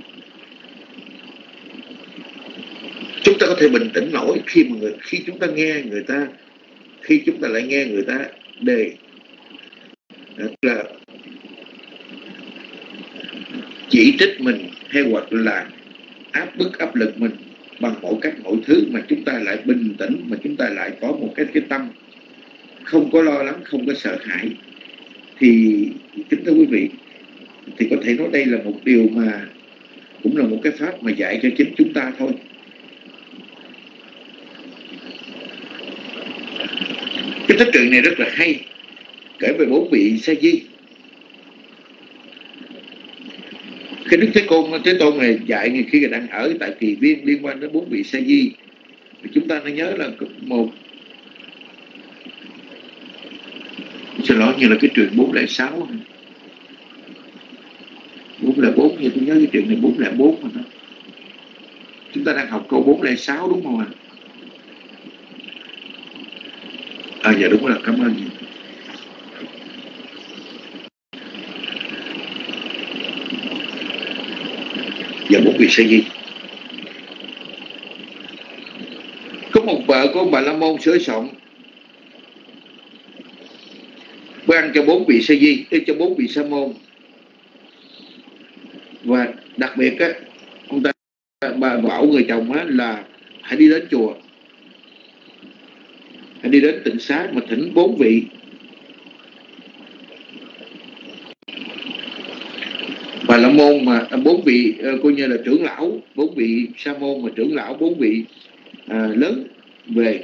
chúng ta có thể bình tĩnh nổi khi chúng ta nghe người ta, khi chúng ta lại nghe người ta đề là chỉ trích mình hay hoặc là áp bức áp lực mình bằng mọi cách mọi thứ, mà chúng ta lại bình tĩnh, mà chúng ta lại có một cái tâm không có lo lắng, không có sợ hãi. Thì kính thưa quý vị, thì có thể nói đây là một điều mà cũng là một cái pháp mà dạy cho chính chúng ta thôi. Cái tích truyện này rất là hay, kể về 4 vị sa di. Cái Đức Thế Tôn này dạy khi đang ở tại Kỳ Viên liên quan đến 4 vị sa di. Chúng ta nên nhớ là một, xin lỗi, như là cái chuyện 406, 404, như tôi nhớ cái chuyện này 404 mà đó. Chúng ta đang học câu 406 đúng không ạ? Dạ đúng rồi, cảm ơn. Dạ 4 vị sa di. Có một vợ của ông Bà La Môn sửa soạn bữa ăn cho 4 vị sa di, cho 4 vị sa môn. Và đặc biệt á, ông ta bà bảo người chồng á là hãy đi đến chùa, hãy đi đến tịnh xá mà thỉnh 4 vị. Bà La Môn mà 4 vị coi như là trưởng lão, 4 vị sa môn mà trưởng lão, 4 vị lớn về.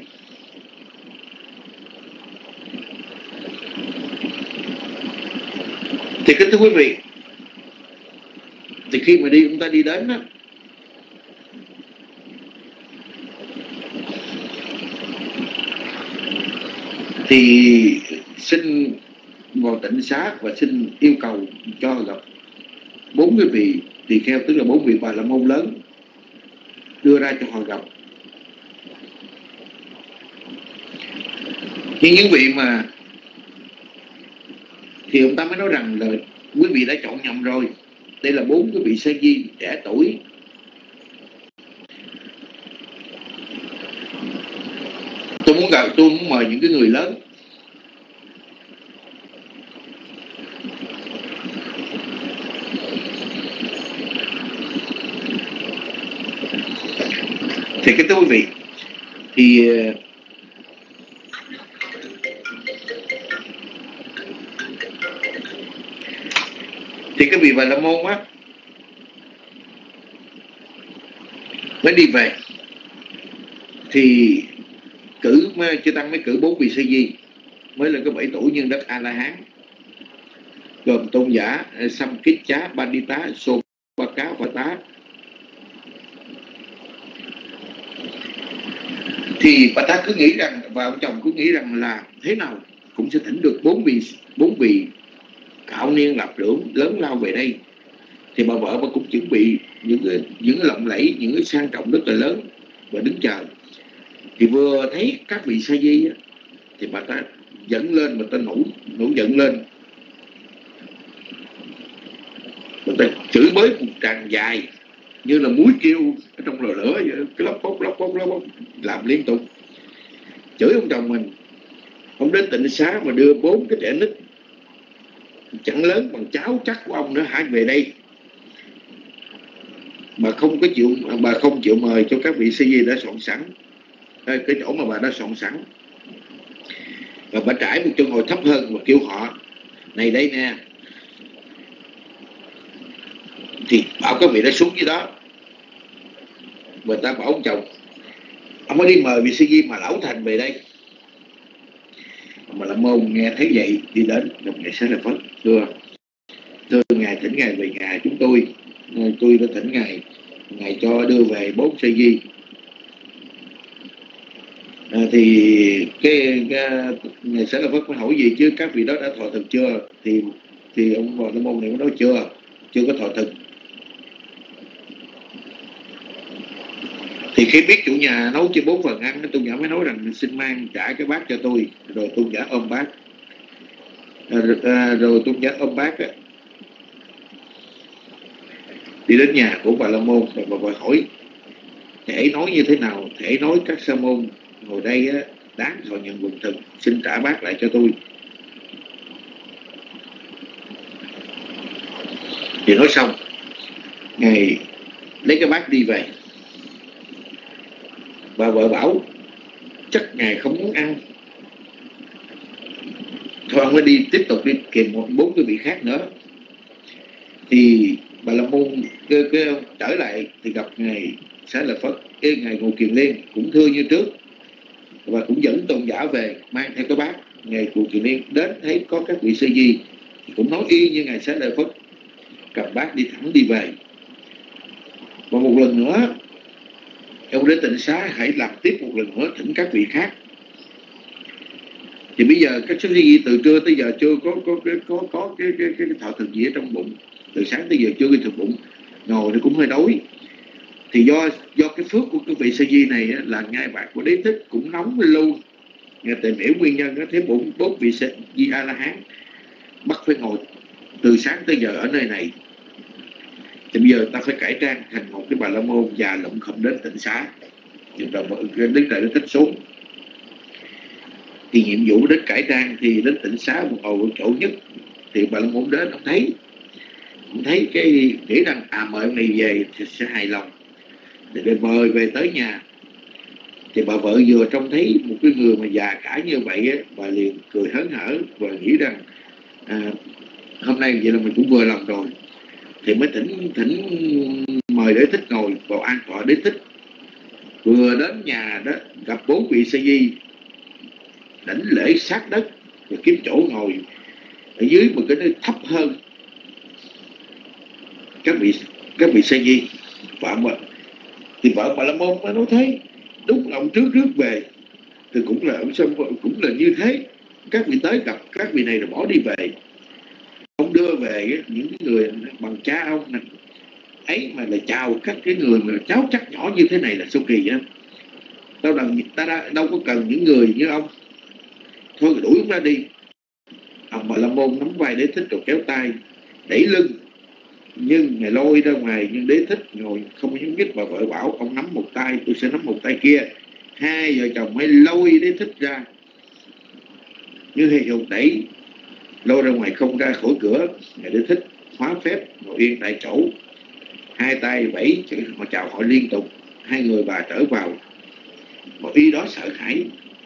Thì kính thưa quý vị, thì khi mà chúng ta đi đến đó, thì xin vào tịnh xá và xin yêu cầu cho gặp 4 cái vị tỳ kheo, tức là 4 vị Bà La Môn lớn, đưa ra cho họ gặp. Nhưng những vị mà thì ông ta mới nói rằng là quý vị đã chọn nhầm rồi, đây là 4 cái vị sa di trẻ tuổi. Tôi muốn mời những cái người lớn. Thì kính thưa quý vị, thì cái vị Bà La Môn á mới đi về, thì chư tăng mới cử 4 vị sa di mới lên cái 7 tuổi nhân đất A La Hán, gồm tôn giả Samkicchá, Bandita, Sobaka và Tá. Thì bà ta cứ nghĩ rằng, và ông chồng cứ nghĩ rằng là thế nào cũng sẽ thỉnh được 4 vị cạo niên lập lưỡng lớn lao về đây. Thì bà vợ bà cũng chuẩn bị những cái lộng lẫy, những cái sang trọng rất là lớn và đứng chờ. Thì vừa thấy các vị sa di á, thì bà ta dẫn lên, bà ta nổi giận lên, bà ta chửi bới một tràng dài như là muối kêu ở trong lò lửa vậy, cái lóc bốc làm liên tục, chửi ông chồng mình. Ông đến tịnh xá mà đưa 4 cái trẻ nít chẳng lớn bằng cháu chắc của ông nữa hãy về đây. Bà không chịu mời cho các vị sa di đã soạn sẵn cái chỗ mà bà đã soạn sẵn, và bà trải một chân ngồi thấp hơn và kêu họ này đây nè, thì bảo các vị đã xuống dưới đó. Và ta bảo ông chồng, ông mới đi mời vị sa di mà lão thành về đây. Mà La Môn nghe thấy vậy đi đến gặp ngài Xá Lợi Phất, thưa ngài, thỉnh ngài về nhà chúng tôi đã thỉnh ngài cho đưa về 4 sa di. Thì cái ngài Xá Lợi Phất mới hỏi gì chứ các vị đó đã thọ thực chưa? Thì ông La Môn này mới nói chưa có thọ thực. Thì khi biết chủ nhà nấu cho 4 phần ăn, tôn giả mới nói rằng xin mang trả cái bát cho tôi. Rồi tôn giả ôm bát, rồi tôn giả ôm bát á, đi đến nhà của Bà La Môn. Và bà hỏi thể nói như thế nào, thể nói các sa môn ngồi đây á, đáng thọ nhận quần thực, xin trả bát lại cho tôi. Thì nói xong, ngài lấy cái bát đi về. Bà vợ bảo chắc ngài không muốn ăn, thôi ông ấy đi tiếp tục đi kìm 4 cái vị khác nữa. Thì Bà La Môn trở lại thì gặp ngài Xá Lợi Phất, ngài Ngô Kiền Liên cũng thưa như trước, và cũng dẫn tôn giả về mang theo cái bát. Ngài Ngô Kiền Liên đến thấy có các vị sư di thì cũng nói y như ngài Xá Lợi Phất, cầm bát đi thẳng đi về. Và một lần nữa ông đến Tịnh Xá hãy làm tiếp một lần nữa, thỉnh các vị khác. Thì bây giờ các sư di từ trưa tới giờ chưa có cái thọ thực gì ở trong bụng, từ sáng tới giờ chưa cái thực bụng, ngồi nó cũng hơi đói. Thì do cái phước của cái vị sư di này là ngai bạc của Đế Thích cũng nóng luôn. Nghe tìm hiểu nguyên nhân đó, thấy bốn vị sư di A La Hán bắt phải ngồi từ sáng tới giờ ở nơi này. Thì bây giờ ta phải cải trang thành một cái Bà La Môn già lụm không đến Tịnh Xá. Đứng tại Đế Thích xuống. Thì nhiệm vụ đến cải trang thì đến Tịnh Xá một ngồi chỗ nhất. Thì Bà La Môn đến, ông thấy cái nghĩ rằng mời ông này về thì sẽ hài lòng, để mời về tới nhà. Thì bà vợ vừa trông thấy một cái người mà già cả như vậy á, bà liền cười hớn hở và nghĩ rằng hôm nay vậy là mình cũng vừa lòng rồi. Thì mới thỉnh mời Đế Thích ngồi vào an tọa. Đế Thích vừa đến nhà đó gặp 4 vị sa di, đảnh lễ sát đất và kiếm chỗ ngồi ở dưới một cái nơi thấp hơn các vị sa di. Thì vợ Bà La Môn mới nói thế, đúng là ông trước về thì cũng là như thế. Các vị tới gặp các vị này rồi bỏ đi về, ông đưa về những người bằng cha ông này ấy mà lại chào các cái người mà cháu chắc nhỏ như thế này là sao kỳ vậy? Ta đâu có cần những người như ông, thôi đuổi ông ra đi. Ông Bà La Môn nắm vai Đế Thích rồi kéo tay đẩy lưng, nhưng ngài lôi ra ngoài. Nhưng Đế Thích ngồi không nhúc nhích, bà vợ bảo ông nắm một tay, tôi sẽ nắm một tay kia. Hai vợ chồng mới lôi Đế Thích ra như hề hùng đẩy lôi ra ngoài, không ra khỏi cửa. Ngài Đế Thích hóa phép ngồi yên tại chỗ, hai tay vẫy họ chào họ liên tục. Hai người bà trở vào, mà y đó sợ hãi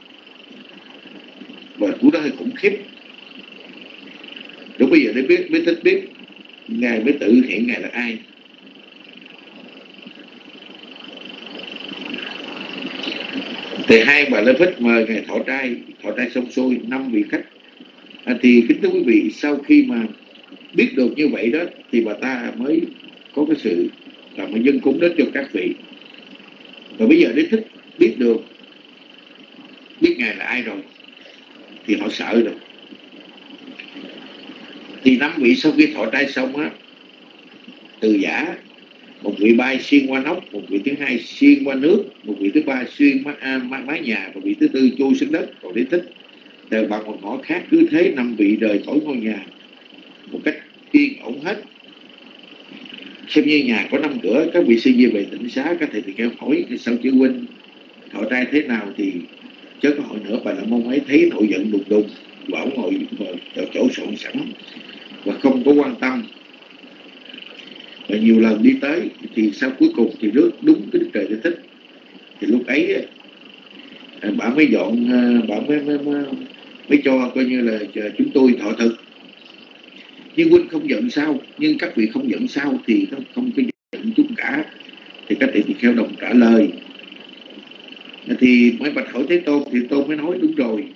và của đó hơi khủng khiếp. Rồi bây giờ Đế Thích biết ngài mới tự hiện ngài là ai. Thì hai bà Lê Phích mời ngài thọ trai xong xuôi 5 vị khách. Thì kính thưa quý vị, sau khi mà biết được như vậy đó thì bà ta mới có cái sự là mà dâng cúng đến cho các vị. Và bây giờ Đế Thích biết ngài là ai rồi thì họ sợ rồi. Thì 5 vị sau khi thọ trai xong á, từ giả, một vị bay xuyên qua nóc, một vị thứ hai xuyên qua nước, một vị thứ ba xuyên mái nhà, và vị thứ tư chui xuống đất. Còn Đế Thích đều bằng một ngõ khác. Cứ thế 5 vị rời khỏi ngôi nhà một cách yên ổn hết. Xem như nhà có 5 cửa. Các vị sư di về Tịnh Xá, các thầy thì kêu hỏi sao chư huynh thọ trai thế nào, thì chớ có hỏi nữa. Bà La Môn ấy thấy nội giận đùng đùng, bảo ngồi ở chỗ soạn sẵn và không có quan tâm. Và nhiều lần đi tới thì sau cuối cùng thì rước đúng cái Đức Trời Đế Thích. Thì lúc ấy bà mới dọn, bà mới cho coi như là chúng tôi thọ thực. Nhưng huynh không giận sao? Nhưng các vị không giận sao? Thì nó không có giận chút cả. Thì các vị kheo đồng trả lời. Thì mới bạch hỏi Thế Tôn, thì Tôn mới nói đúng rồi,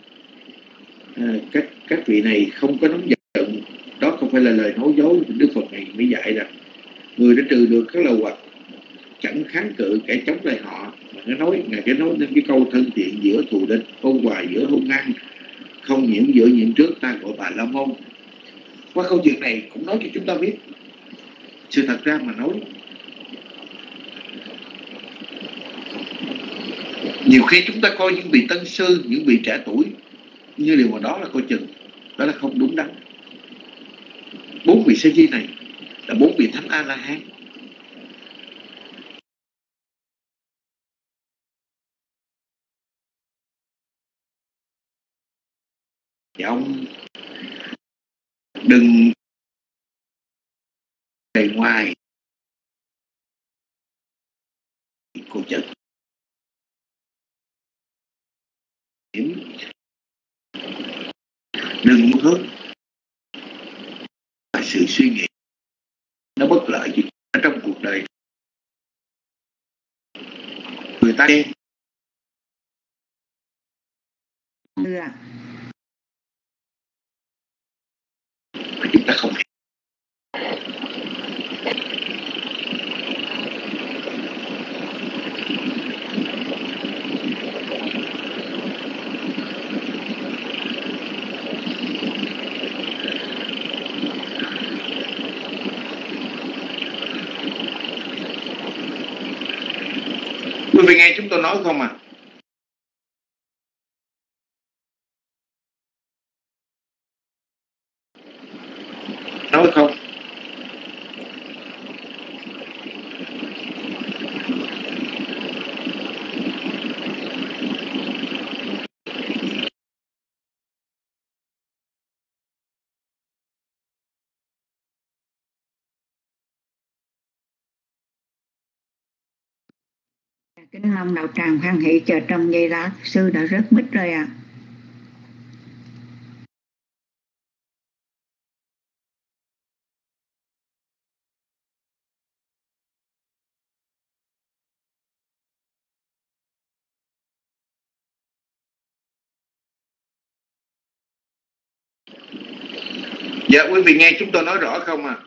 các vị này không có nóng giận. Đó không phải là lời nói dối. Đức Phật này mới dạy rằng người đã trừ được các lầu hoặc, chẳng kháng cự kẻ chống lại họ. Mà Ngài nói nên cái câu thân thiện giữa thù địch, ôn hòa giữa hung ăn, không nhiễm giữa nhiễm trước, ta gọi Bà La Môn. Qua câu chuyện này cũng nói cho chúng ta biết sự thật ra mà nói, nhiều khi chúng ta coi những vị tân sư, những vị trẻ tuổi như điều mà đó là coi chừng, đó là không đúng đắn. 4 vị sa di này là 4 vị thánh A La Hán. Thì ông đừng bề ngoài cô chừng, đừng hướng là sự suy nghĩ ở trong cuộc đời người ta đen. Chúng ta không quý vị nghe chúng tôi nói không à? Nói không? Kính mong đạo tràng hoan hỷ chờ trong giây lát, sư đã rất mít rồi ạ. Dạ quý vị nghe chúng tôi nói rõ không à?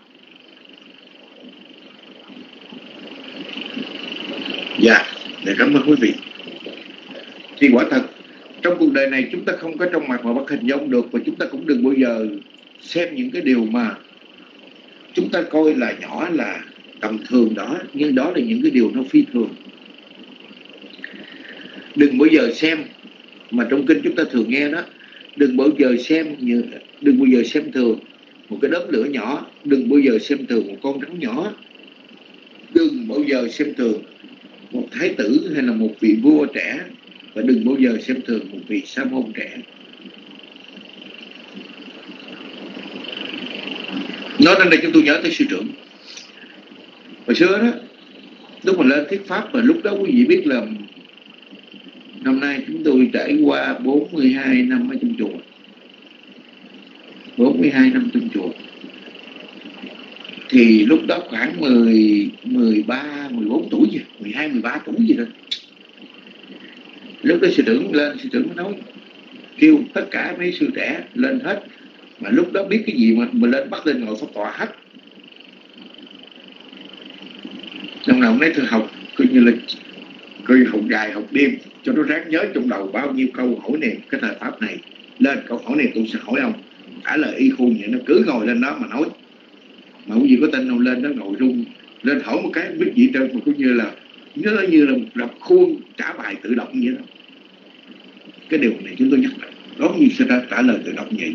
Dạ, để cảm ơn quý vị. Thì quả thật trong cuộc đời này chúng ta không có trong mặt mà bắt hình dung được, và chúng ta cũng đừng bao giờ xem những cái điều mà chúng ta coi là nhỏ, là tầm thường đó, nhưng đó là những cái điều nó phi thường. Đừng bao giờ xem mà trong kinh chúng ta thường nghe đó, đừng bao giờ xem thường một cái đốm lửa nhỏ, đừng bao giờ xem thường một con rắn nhỏ, đừng bao giờ xem thường một thái tử hay là một vị vua trẻ, và đừng bao giờ xem thường một vị sa môn trẻ. Nói đến đây chúng tôi nhớ tới sư trưởng. Hồi xưa đó, lúc mà lên thuyết pháp, và lúc đó quý vị biết là năm nay chúng tôi trải qua 42 năm ở trong chùa. 42 năm trong chùa. Thì lúc đó khoảng 13, 14 tuổi gì, 12, 13 tuổi gì đó. Lúc đó sư trưởng lên, sư trưởng nói kêu tất cả mấy sư trẻ lên hết. Mà lúc đó biết cái gì mà lên bắt lên ngồi pháp tọa hết. Trong nào nói tôi học coi như là học dài học đêm cho nó ráng nhớ trong đầu bao nhiêu câu hỏi này, cái thời pháp này. Lên câu hỏi này tôi sẽ hỏi ông, trả lời y khuôn vậy. Nó cứ ngồi lên đó mà nói. Mà quý vị có tin không, lên đó ngồi rung, lên hỏi một cái biết gì đâu, mà cũng như là nó như là một đọc khuôn trả bài tự động vậy đó. Cái điều này chúng tôi nhắc lại, đó như sẽ trả lời tự động vậy.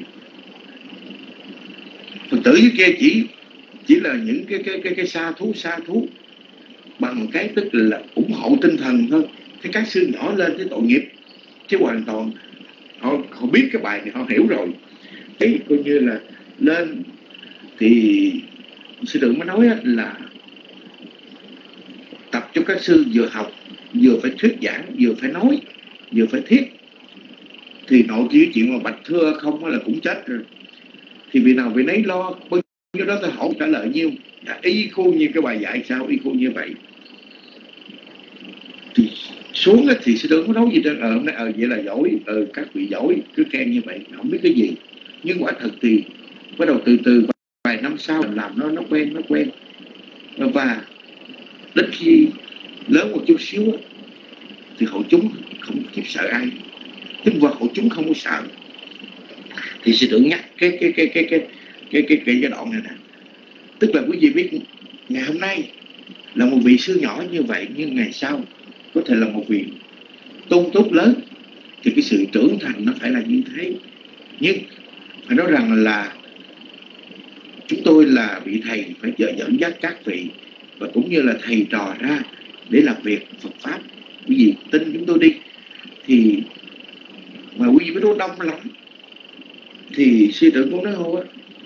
Phật tử dưới kia chỉ là những cái sa thú bằng cái tức là ủng hộ tinh thần thôi. Cái các sư nhỏ lên cái tội nghiệp, chứ hoàn toàn họ biết cái bài này, họ hiểu rồi. Thế coi như là lên thì sư trưởng mới nói là tập cho các sư vừa học, vừa phải thuyết giảng, vừa phải nói, vừa phải thuyết. Thì nội chỉ chuyện mà bạch thưa không là cũng chết rồi. Thì vì nào vì nấy lo, bao nhiêu đó tôi hỏi trả lời nhiêu, y khuôn như cái bài dạy sao, y khuôn như vậy. Thì xuống thì sư trưởng có nói gì đó, hôm nay vậy là giỏi, các vị giỏi, cứ khen như vậy, không biết cái gì. Nhưng quả thật thì bắt đầu từ vài năm sau làm nó quen. Và đến khi lớn một chút xíu thì hội chúng không kiếp sợ ai, tức là hội chúng không có sợ. Thì sư trưởng nhắc cái giai đoạn này nè, tức là quý vị biết ngày hôm nay là một vị sư nhỏ như vậy, nhưng ngày sau có thể là một vị tôn tốt lớn. Thì cái sự trưởng thành nó phải là như thế. Nhưng phải nói rằng là chúng tôi là vị thầy phải dẫn dắt các vị, và cũng như là thầy trò ra để làm việc Phật Pháp. Quý vị tin chúng tôi đi. Thì mà quý vị mới nói đông lắm. Thì sư trưởng cũng nói thôi,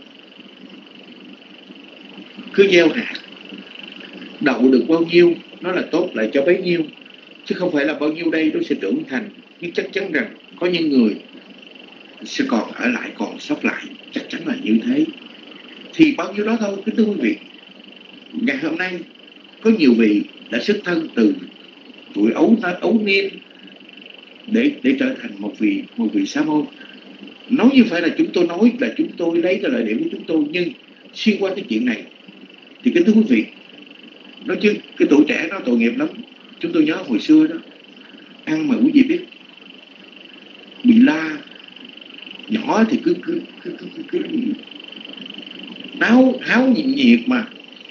cứ gieo hạt, đậu được bao nhiêu nó là tốt lại cho bấy nhiêu, chứ không phải là bao nhiêu đây nó sẽ trưởng thành. Nhưng chắc chắn rằng có những người sẽ còn ở lại, còn sót lại, chắc chắn là như thế. Thì bao nhiêu đó thôi, kính thưa quý vị. ngày hôm nay có nhiều vị đã xuất thân từ tuổi ấu niên để trở thành một vị sa môn. Nói như phải là chúng tôi nói là chúng tôi lấy cái lợi điểm của chúng tôi, nhưng xuyên qua cái chuyện này thì kính thưa quý vị, nói chứ cái tuổi trẻ nó tội nghiệp lắm. Chúng tôi nhớ hồi xưa đó, ăn mà quý vị biết bị la, nhỏ thì cứ háo nhiệt mà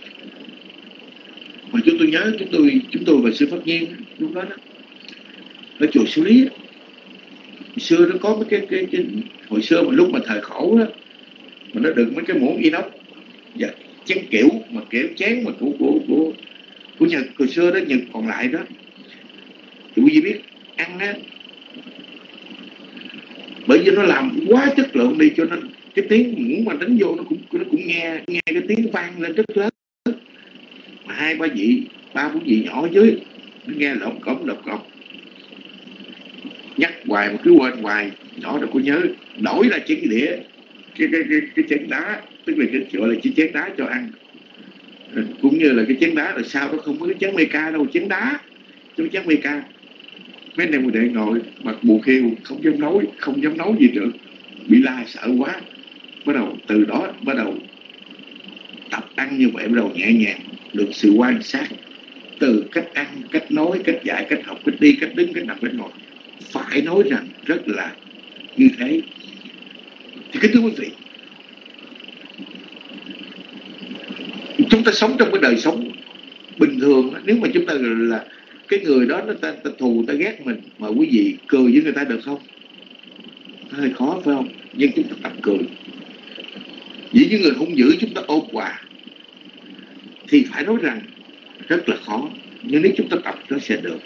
chúng tôi nhớ chúng tôi và sư Pháp Nhiên lúc đó ở chùa Xử Lý đó. Hồi xưa nó có mấy cái hồi xưa mà lúc mà thời khổ đó, mà nó đựng mấy cái muỗng inox và chén kiểu mà kiểu chén mà của Nhật hồi xưa đó, Nhật còn lại đó, thì quý vị biết ăn á, bởi vì nó làm quá chất lượng đi, cho nên cái tiếng muỗng mà đánh vô nó cũng nghe cái tiếng vang lên rất lớn. Mà 2-3 vị 3-4 vị nhỏ dưới nó nghe lộn cộm nhắc hoài mà cứ quên hoài. Nhỏ đâu có nhớ, đổi là chén đĩa, cái chén đá, tức là cái gọi là cái chén đá cho ăn, cũng như là cái chén đá là sao đó không có cái chén Meca đâu, chén đá chứ chén Meca. Mấy anh em để ngồi mặt bù khiêu, không dám nói gì nữa, bị la sợ quá. Từ đó bắt đầu tập ăn như vậy, bắt đầu nhẹ nhàng, được sự quan sát từ cách ăn, cách nói, cách dạy, cách học, cách đi, cách đứng, cách nằm, cách ngồi. Phải nói rằng rất là như thế. Thì kính thưa quý vị, chúng ta sống trong cái đời sống bình thường, nếu mà chúng ta là cái người đó ta thù, ta ghét mình, mà quý vị cười với người ta được không? Hơi khó phải không? Nhưng chúng ta tập cười. Vì những người hung dữ chúng ta ôm quà thì phải nói rằng rất là khó. Nhưng nếu chúng ta tập nó sẽ được.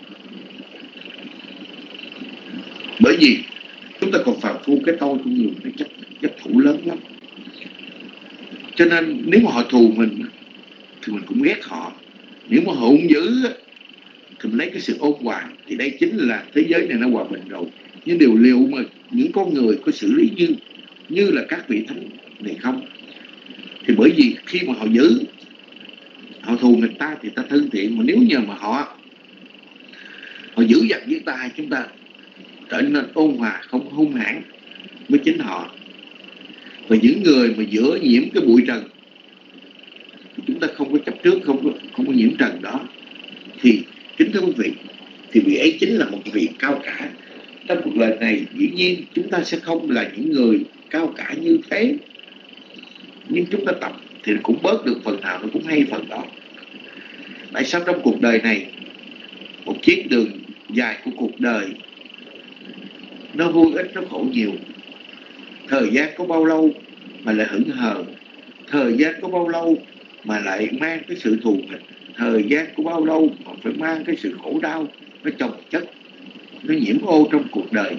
Bởi vì chúng ta còn phàm phu, cái tôi cũng nhiều, nó chấp thủ lớn lắm. Cho nên nếu mà họ thù mình thì mình cũng ghét họ. Nếu mà họ hung dữ thì mình lấy cái sự ôn hòa, thì đây chính là thế giới này nó hòa bình rồi. Nhưng điều liệu mà những con người có xử lý như là các vị thánh này không? Thì bởi vì khi mà họ giữ, họ thù người ta thì ta thân thiện, mà nếu như mà họ giữ giặc với ta, chúng ta trở nên ôn hòa, không hung hãn với chính họ. Và những người mà giữa nhiễm cái bụi trần thì chúng ta không có chấp trước, không có nhiễm trần đó, thì kính thưa quý vị, thì vị ấy chính là một vị cao cả. Trong cuộc đời này dĩ nhiên chúng ta sẽ không là những người cao cả như thế, nhưng chúng ta tập thì cũng bớt được phần nào, nó cũng hay phần đó. Tại sao trong cuộc đời này, một chuyến đường dài của cuộc đời, nó vui ít, nó khổ nhiều. Thời gian có bao lâu mà lại hững hờ, thời gian có bao lâu mà lại mang cái sự thù nghịch, thời gian có bao lâu mà phải mang cái sự khổ đau, nó chồng chất, nó nhiễm ô trong cuộc đời.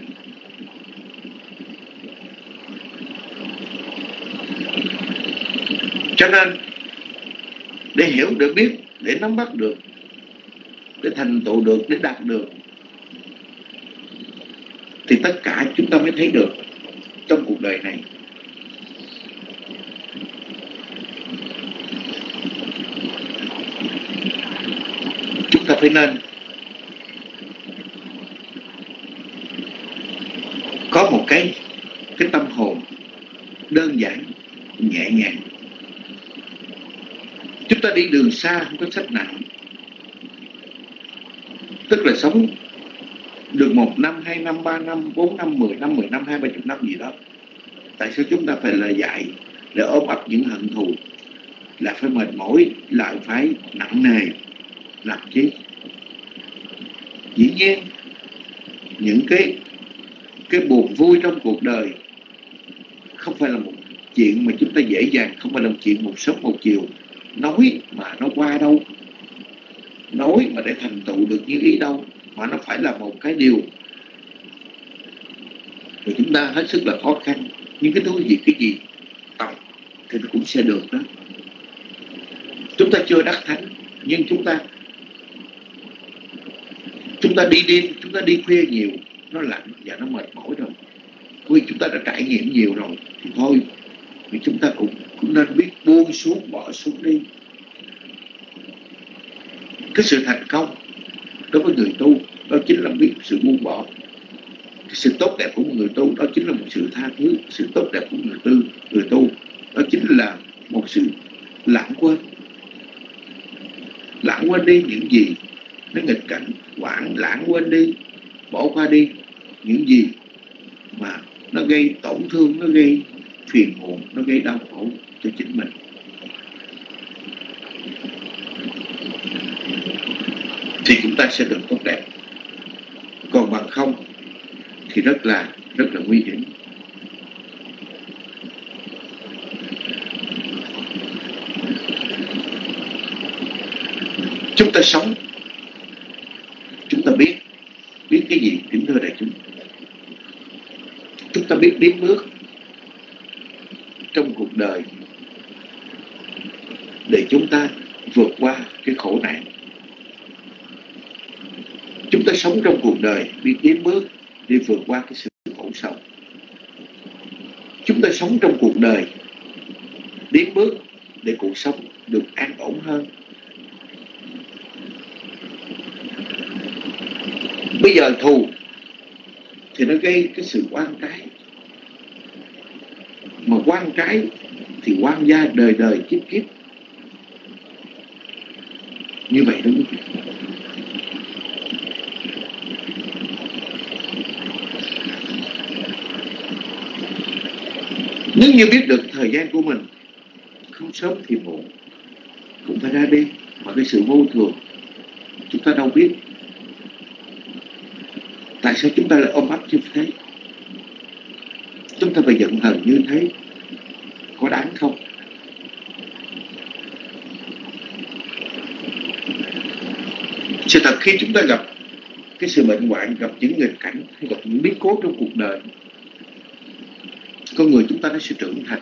Cho nên để hiểu, để biết, để nắm bắt được, để thành tựu được, để đạt được, thì tất cả chúng ta mới thấy được trong cuộc đời này. Chúng ta phải nên có một cái tâm hồn đơn giản, nhẹ nhàng. Chúng ta đi đường xa không có sách nặng, tức là sống được 1 năm, 2 năm, 3 năm, 4 năm, 10 năm, 10 năm, 20, 30 năm gì đó. Tại sao chúng ta phải là dạy để ôm ấp những hận thù, là phải mệt mỏi, lại phải nặng nề, làm chi? Dĩ nhiên những cái buồn vui trong cuộc đời không phải là một chuyện mà chúng ta dễ dàng, không phải là một chuyện một sớm một chiều nói mà nó qua đâu, nói mà để thành tựu được như ý đâu, mà nó phải là một cái điều thì chúng ta hết sức là khó khăn. Nhưng cái gì tập thì nó cũng sẽ được đó. Chúng ta chưa đắc thánh, nhưng chúng ta đi đêm, chúng ta đi khuya nhiều, nó lạnh và nó mệt mỏi rồi. Vì chúng ta đã trải nghiệm nhiều rồi thì thôi, thì chúng ta cũng nên biết buông xuống, bỏ xuống đi. Cái sự thành công đối với người tu đó chính là biết sự buông bỏ. Cái sự tốt đẹp của một người tu đó chính là một sự tha thứ. Sự tốt đẹp của người tu đó chính là một sự lãng quên. Lãng quên đi những gì nó nghịch cảnh, lãng quên đi, bỏ qua đi những gì mà nó gây tổn thương, nó gây phiền muộn, nó gây đau khổ cho chính mình. Thì chúng ta sẽ được tốt đẹp. Còn bằng không thì rất là nguy hiểm. Chúng ta sống, chúng ta biết cái gì, kính thưa đại chúng. Chúng ta biết tiến bước trong cuộc đời để chúng ta vượt qua cái khổ nạn. Chúng ta sống trong cuộc đời biết tiến bước để vượt qua cái sự khổ sầu. Chúng ta sống trong cuộc đời tiến bước để cuộc sống được an ổn hơn. Bây giờ thù thì nó gây cái sự oan trái. Mà oan trái thì oan gia đời đời kiếp kiếp. Như vậy đúng không? Nếu như biết được thời gian của mình không sớm thì muộn cũng phải ra đi, mà cái sự vô thường chúng ta đâu biết. Tại sao chúng ta lại ôm ấp như thế? Chúng ta phải giận hờn như thế có đáng không? Sự thật khi chúng ta gặp cái sự bệnh hoạn, gặp những nghịch cảnh hay gặp những biến cố trong cuộc đời, con người chúng ta nó sẽ trưởng thành,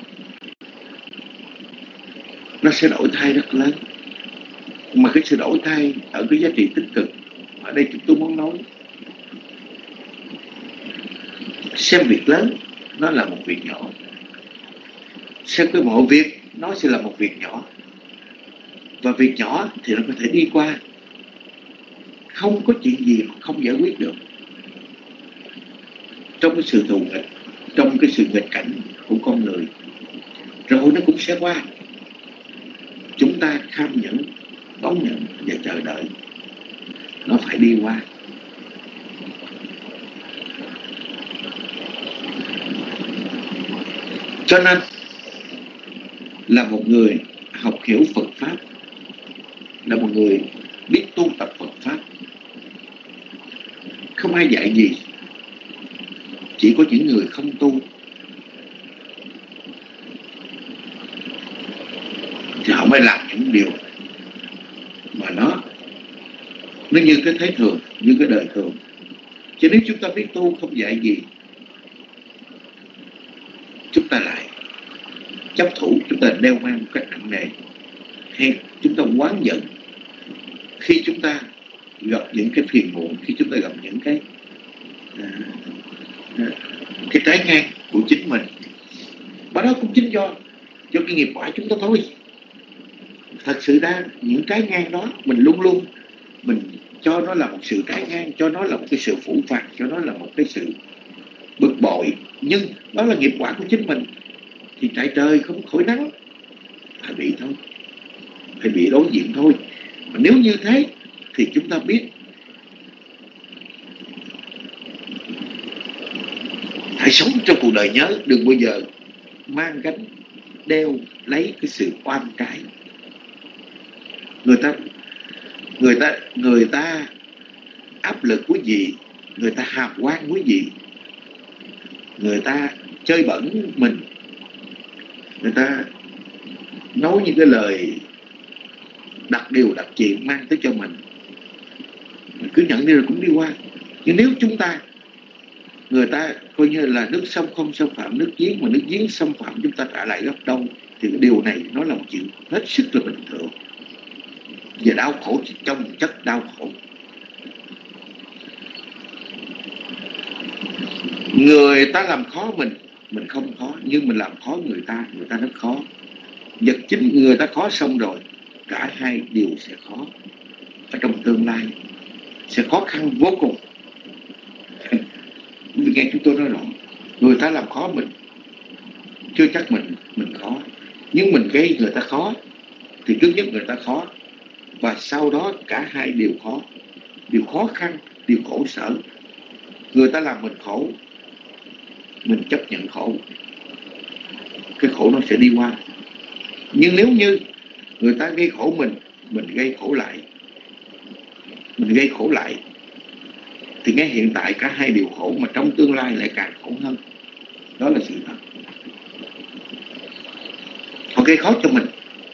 nó sẽ đổi thay rất lớn. Mà cái sự đổi thay ở cái giá trị tích cực, ở đây chúng tôi muốn nói, xem việc lớn nó là một việc nhỏ, xem cái mọi việc nó sẽ là một việc nhỏ, và việc nhỏ thì nó có thể đi qua. Không có chuyện gì mà không giải quyết được trong cái sự thù nghịch, trong cái sự nghịch cảnh của con người, rồi nó cũng sẽ qua. Chúng ta kham nhẫn, đón nhận và chờ đợi nó phải đi qua. Cho nên là một người học hiểu Phật Pháp, là một người biết tu tập Phật Pháp, không ai dạy gì. Chỉ có những người không tu thì họ mới làm những điều mà nó như cái thế thường, như cái đời thường. Chứ nếu chúng ta biết tu không dạy gì, chúng ta lại chấp thủ, chúng ta đeo mang một cách nặng nề, hay chúng ta oán giận khi chúng ta gặp những cái phiền muộn, khi chúng ta gặp những cái trái ngang của chính mình. Và đó cũng chính do cái nghiệp quả chúng ta thôi. Thật sự ra những trái ngang đó mình luôn luôn mình cho nó là một sự trái ngang, cho nó là một cái sự phủ phạt, cho nó là một cái sự bực bội, nhưng đó là nghiệp quả của chính mình. Thì tại trời không khỏi nắng, phải bị thôi, phải bị đối diện thôi. Mà nếu như thế thì chúng ta biết hãy sống trong cuộc đời, nhớ đừng bao giờ mang gánh đeo lấy cái sự oan trái. Người ta áp lực quý vị, người ta hàm oan quý vị, người ta chơi bẩn mình, người ta nói những cái lời đặt điều đặt chuyện mang tới cho mình cứ nhận đi rồi cũng đi qua. Nhưng nếu chúng ta, người ta coi như là nước sông không xâm phạm nước giếng, mà nước giếng xâm phạm chúng ta trả lại gấp đôi, thì cái điều này nó là một chuyện hết sức là bình thường. Và đau khổ trong chất đau khổ. Người ta làm khó mình không khó, nhưng mình làm khó người ta rất khó. Vật chính người ta khó xong rồi, cả hai đều sẽ khó. Ở trong tương lai sẽ khó khăn vô cùng. Nghe chúng tôi nói rõ, người ta làm khó mình, chưa chắc mình khó, nhưng mình gây người ta khó thì trước nhất người ta khó, và sau đó cả hai đều khó, đều khó khăn, đều khổ sở. Người ta làm mình khổ, mình chấp nhận khổ, cái khổ nó sẽ đi qua. Nhưng nếu như người ta gây khổ mình gây khổ lại, thì ngay hiện tại cả hai đều khổ, mà trong tương lai lại càng khổ hơn. Đó là sự thật. Họ gây khó cho mình,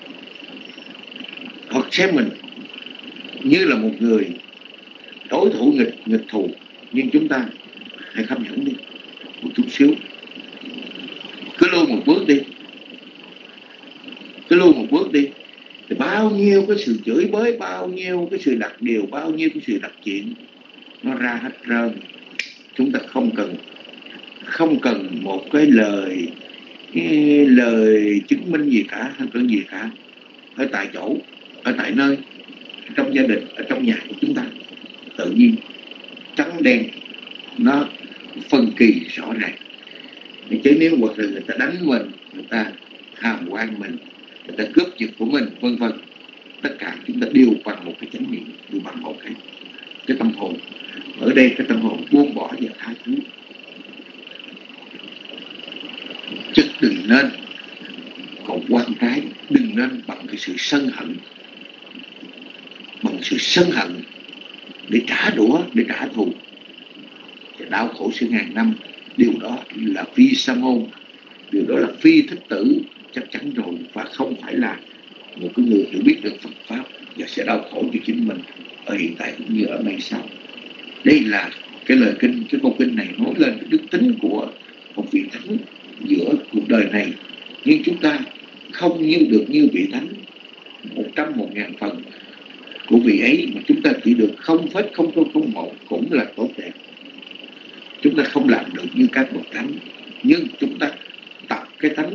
họ xem mình như là một người đối thủ nghịch thù. Nhưng chúng ta hãy kham nhẫn đi một chút xíu, cứ lui một bước đi, thì bao nhiêu cái sự chửi bới, bao nhiêu cái sự đặt điều, bao nhiêu cái sự đặt chuyện nó ra hết trơn. Chúng ta không cần một cái lời chứng minh gì cả, hay cái gì cả. Ở tại chỗ, ở tại nơi, trong gia đình, ở trong nhà của chúng ta, tự nhiên trắng đen nó phân kỳ rõ ràng. Chứ nếu hoặc là người ta đánh mình, người ta hàm oan mình, người ta cướp giật của mình, vân vân, tất cả chúng ta đều bằng một cái chánh niệm, đều bằng một cái tâm hồn. Ở đây cái tâm hồn buông bỏ và tha thứ, chứ đừng nên còn quan trái, đừng nên bằng cái sự sân hận, để trả đũa, để trả thù, để đau khổ sự ngàn năm. Điều đó là phi sa môn, điều đó là phi thích tử chắc chắn rồi, và không phải là một cái người hiểu biết được Phật pháp, và sẽ đau khổ cho chính mình ở hiện tại cũng như ở mai sau. Đây là cái lời kinh, cái câu kinh này nói lên cái đức tính của một vị thánh giữa cuộc đời này. Nhưng chúng ta không được như vị thánh 100.000 phần của vị ấy, mà chúng ta chỉ được 0,0001 cũng là tốt đẹp. Chúng ta không làm được như các bậc thánh, nhưng chúng ta tập cái tánh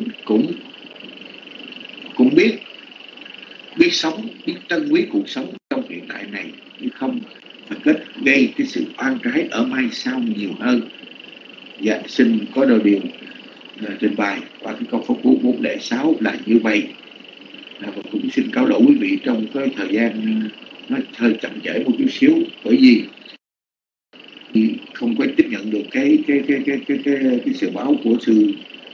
cũng biết sống, biết trân quý cuộc sống trong hiện tại này, chứ không phải gây cái sự oan trái ở mai sau nhiều hơn. Dạ, xin có đôi điều trình bày qua cái câu pháp cú 406 là như vậy. Và cũng xin cáo lỗi quý vị trong cái thời gian nó hơi chậm trễ một chút xíu, bởi vì không có tiếp nhận được cái sự báo của sư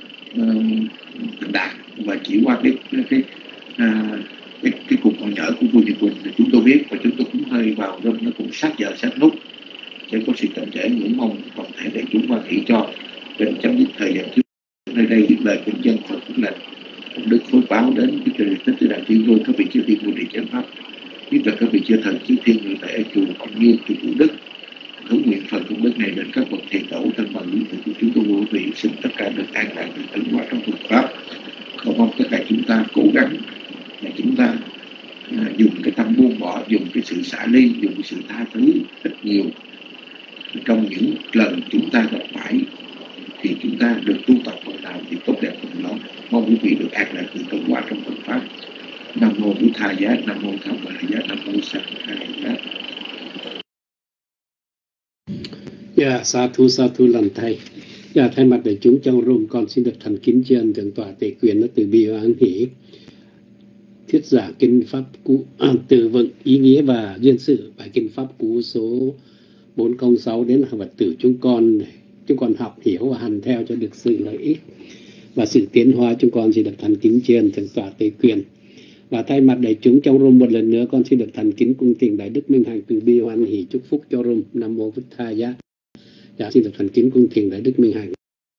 Đạt, và chỉ qua cái cuộc hội nhỡ của vua Nhật Quỳnh thì chúng tôi biết, và chúng tôi cũng hơi vào trong nó cũng sát giờ sát nút, sẽ có sự chậm trễ. Ngưỡng mong toàn thể đại chúng và thị cho để chấm dứt thời gian trước nơi đây những lời kính dân Phật phúc lành đức phước báo đến cái trời tích từ đại thiên vui các vị chư thiên vô địa chánh pháp, nhất là các vị chư thần chư thiên người tại chùa Cộng Nhiên chùa Thủ Đức, hướng nguyện phần công đức này đến các bậc thầy tổ thân bằng lý tự của chúng tôi quý vị, xin tất cả được an lạc được tấn hóa trong Phật pháp. Không mong tất cả chúng ta cố gắng là chúng ta dùng cái tâm buông bỏ, dùng cái sự xả ly, dùng cái sự tha thứ rất nhiều trong những lần chúng ta gặp phải, thì chúng ta được tu tập phần nào thì tốt đẹp phần đó. Mong quý vị được an lạc được tấn hóa trong Phật pháp. Nam mô Bổn Tha Giá, Nam mô Tham Bà Giá, Nam mô Sa Tha Giá. Dạ, sa thu lần thầy. Dạ, thay mặt đại chúng trong room, con xin được thành kính tri ân thượng tọa Tề Quyền nó từ bi an hỷ thuyết giả kinh pháp cú từ vựng ý nghĩa và duyên sự bài kinh pháp cú số 406 đến Phật tử chúng con học hiểu và hành theo cho được sự lợi ích và sự tiến hóa. Chúng con xin được thành kính tri ân thượng tọa Tề Quyền. Và thay mặt đại chúng trong room một lần nữa, con xin được thành kính cung thỉnh đại đức minh hạnh từ bi hoan hỷ chúc phúc cho room. Nam mô Bổn Tha Giá. Dạ, xin được thành kính cung thỉnh đại đức minh hạnh.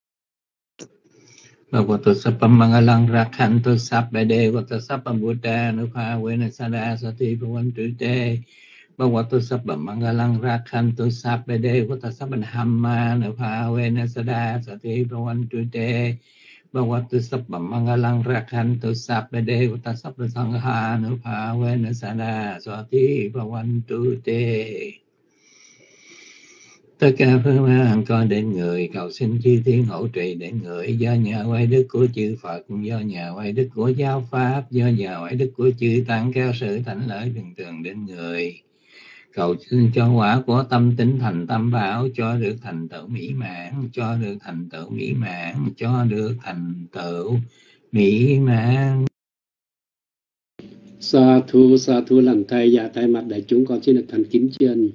Bhagavato Sappam Mangalang Rakhanto Sappade Vato Sappam Buddha Nupa Vena Sada Sati Bhavantu Te Bhagavato Sappam Mangalang Rakhanto Sappade Vato Sappam Hamma Nupa Vena Sada Sati Bhavantu Te Bhagavato Sappam Mangalang Rakhanto Sappade Vato Sappam Sangha Nupa Vena Sada Sati Bhavantu Te. Tất cả phương pháp con đến người cầu xin chư thiên hỗ trì đến người, do nhờ oai đức của chư Phật, do nhờ oai đức của giáo pháp, do nhờ oai đức của chư tăng cao sự thánh lợi thường thường đến người. cầu xin cho quả của tâm tính thành tâm bảo, cho được thành tựu mỹ mãn, cho được thành tựu mỹ mãn, cho được thành tựu mỹ mãn. Sa thu lần thầy và thay mặt đại chúng con xin được thành kính tri ân.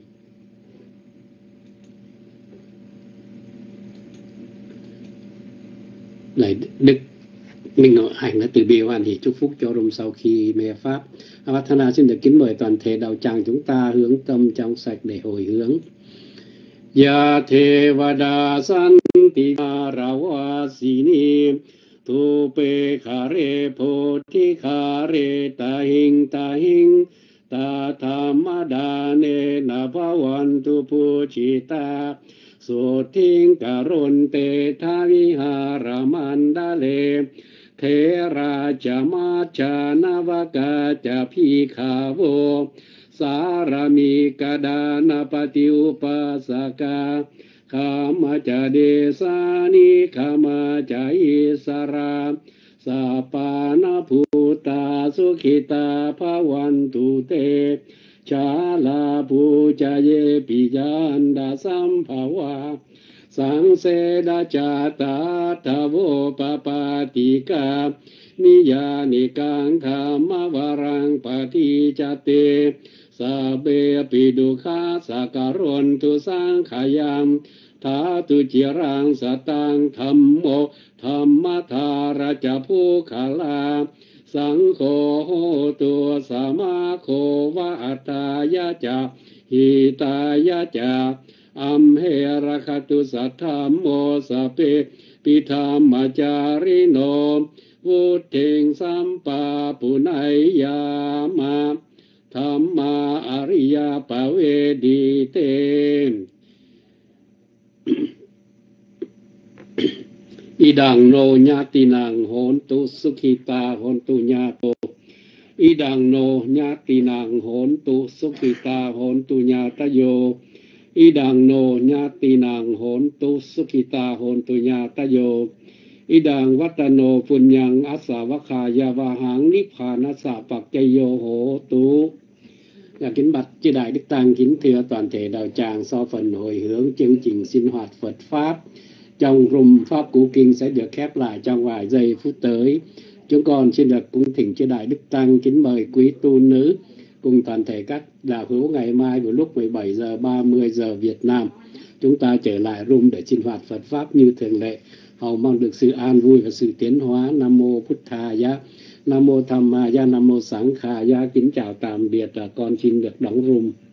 Này Đức Minh Nội Hành đã từ bi hoàn hỷ chúc phúc cho rung sau khi nghe pháp. Avathana xin được kính mời toàn thể đạo tràng chúng ta hướng tâm trong sạch để hồi hướng. Ya Thevada Santi Rawasini Tu Pe Khare Poti Khare Tahing Tahing Ta Thamadane Navavantu Puchita Soting Karonte Thaviharamandale Thế ra cha ma cha navaka cha phi kha vô sarami kadana pati upasaka kama cha desani kama cha isara sapana puta sukhita bhavantu te chala puja ye pijanda sampava sang se da cha ta ta vô pa pa ti ka ni ya ni kang kama varang pa ti cha te sa be pi du kha sa karon tu sang khayam tha tu chi rang sa tang tham mo tham ma tha ra cha phu kha la sang kho ho tu sa ma kho va ta ya cha hi ta ya cha Am he rakatu sathamo sape pithamma charino vuting sampa punayama thamma ariya pavedite idang no nyatinang hontu sukhita hontu nyato idang no nyatinang hontu sukhita hontu nyatayo Idang no nyati nang hontu sukhita hontu nyatayo Idang vatano punyang asa vakhaya vahang nibbana sa pakyayo hotu. Kính bạch chư đại đức tăng, kính thưa toàn thể đạo tràng, sau phần hồi hướng chương trình sinh hoạt Phật pháp trong room pháp cú kinh sẽ được khép lại trong vài giây phút tới. Chúng con xin được cung thỉnh chư đại đức tăng, kính mời quý tu nữ cùng toàn thể các đạo hữu ngày mai vào lúc 17 giờ 30 giờ Việt Nam chúng ta trở lại room để sinh hoạt Phật pháp như thường lệ. Hầu mong được sự an vui và sự tiến hóa. Nam mô Bụt Thaya, Nam mô Tham Ma Ya, Nam mô Sáng Khả Ya. Kính chào tạm biệt, con xin được đóng room.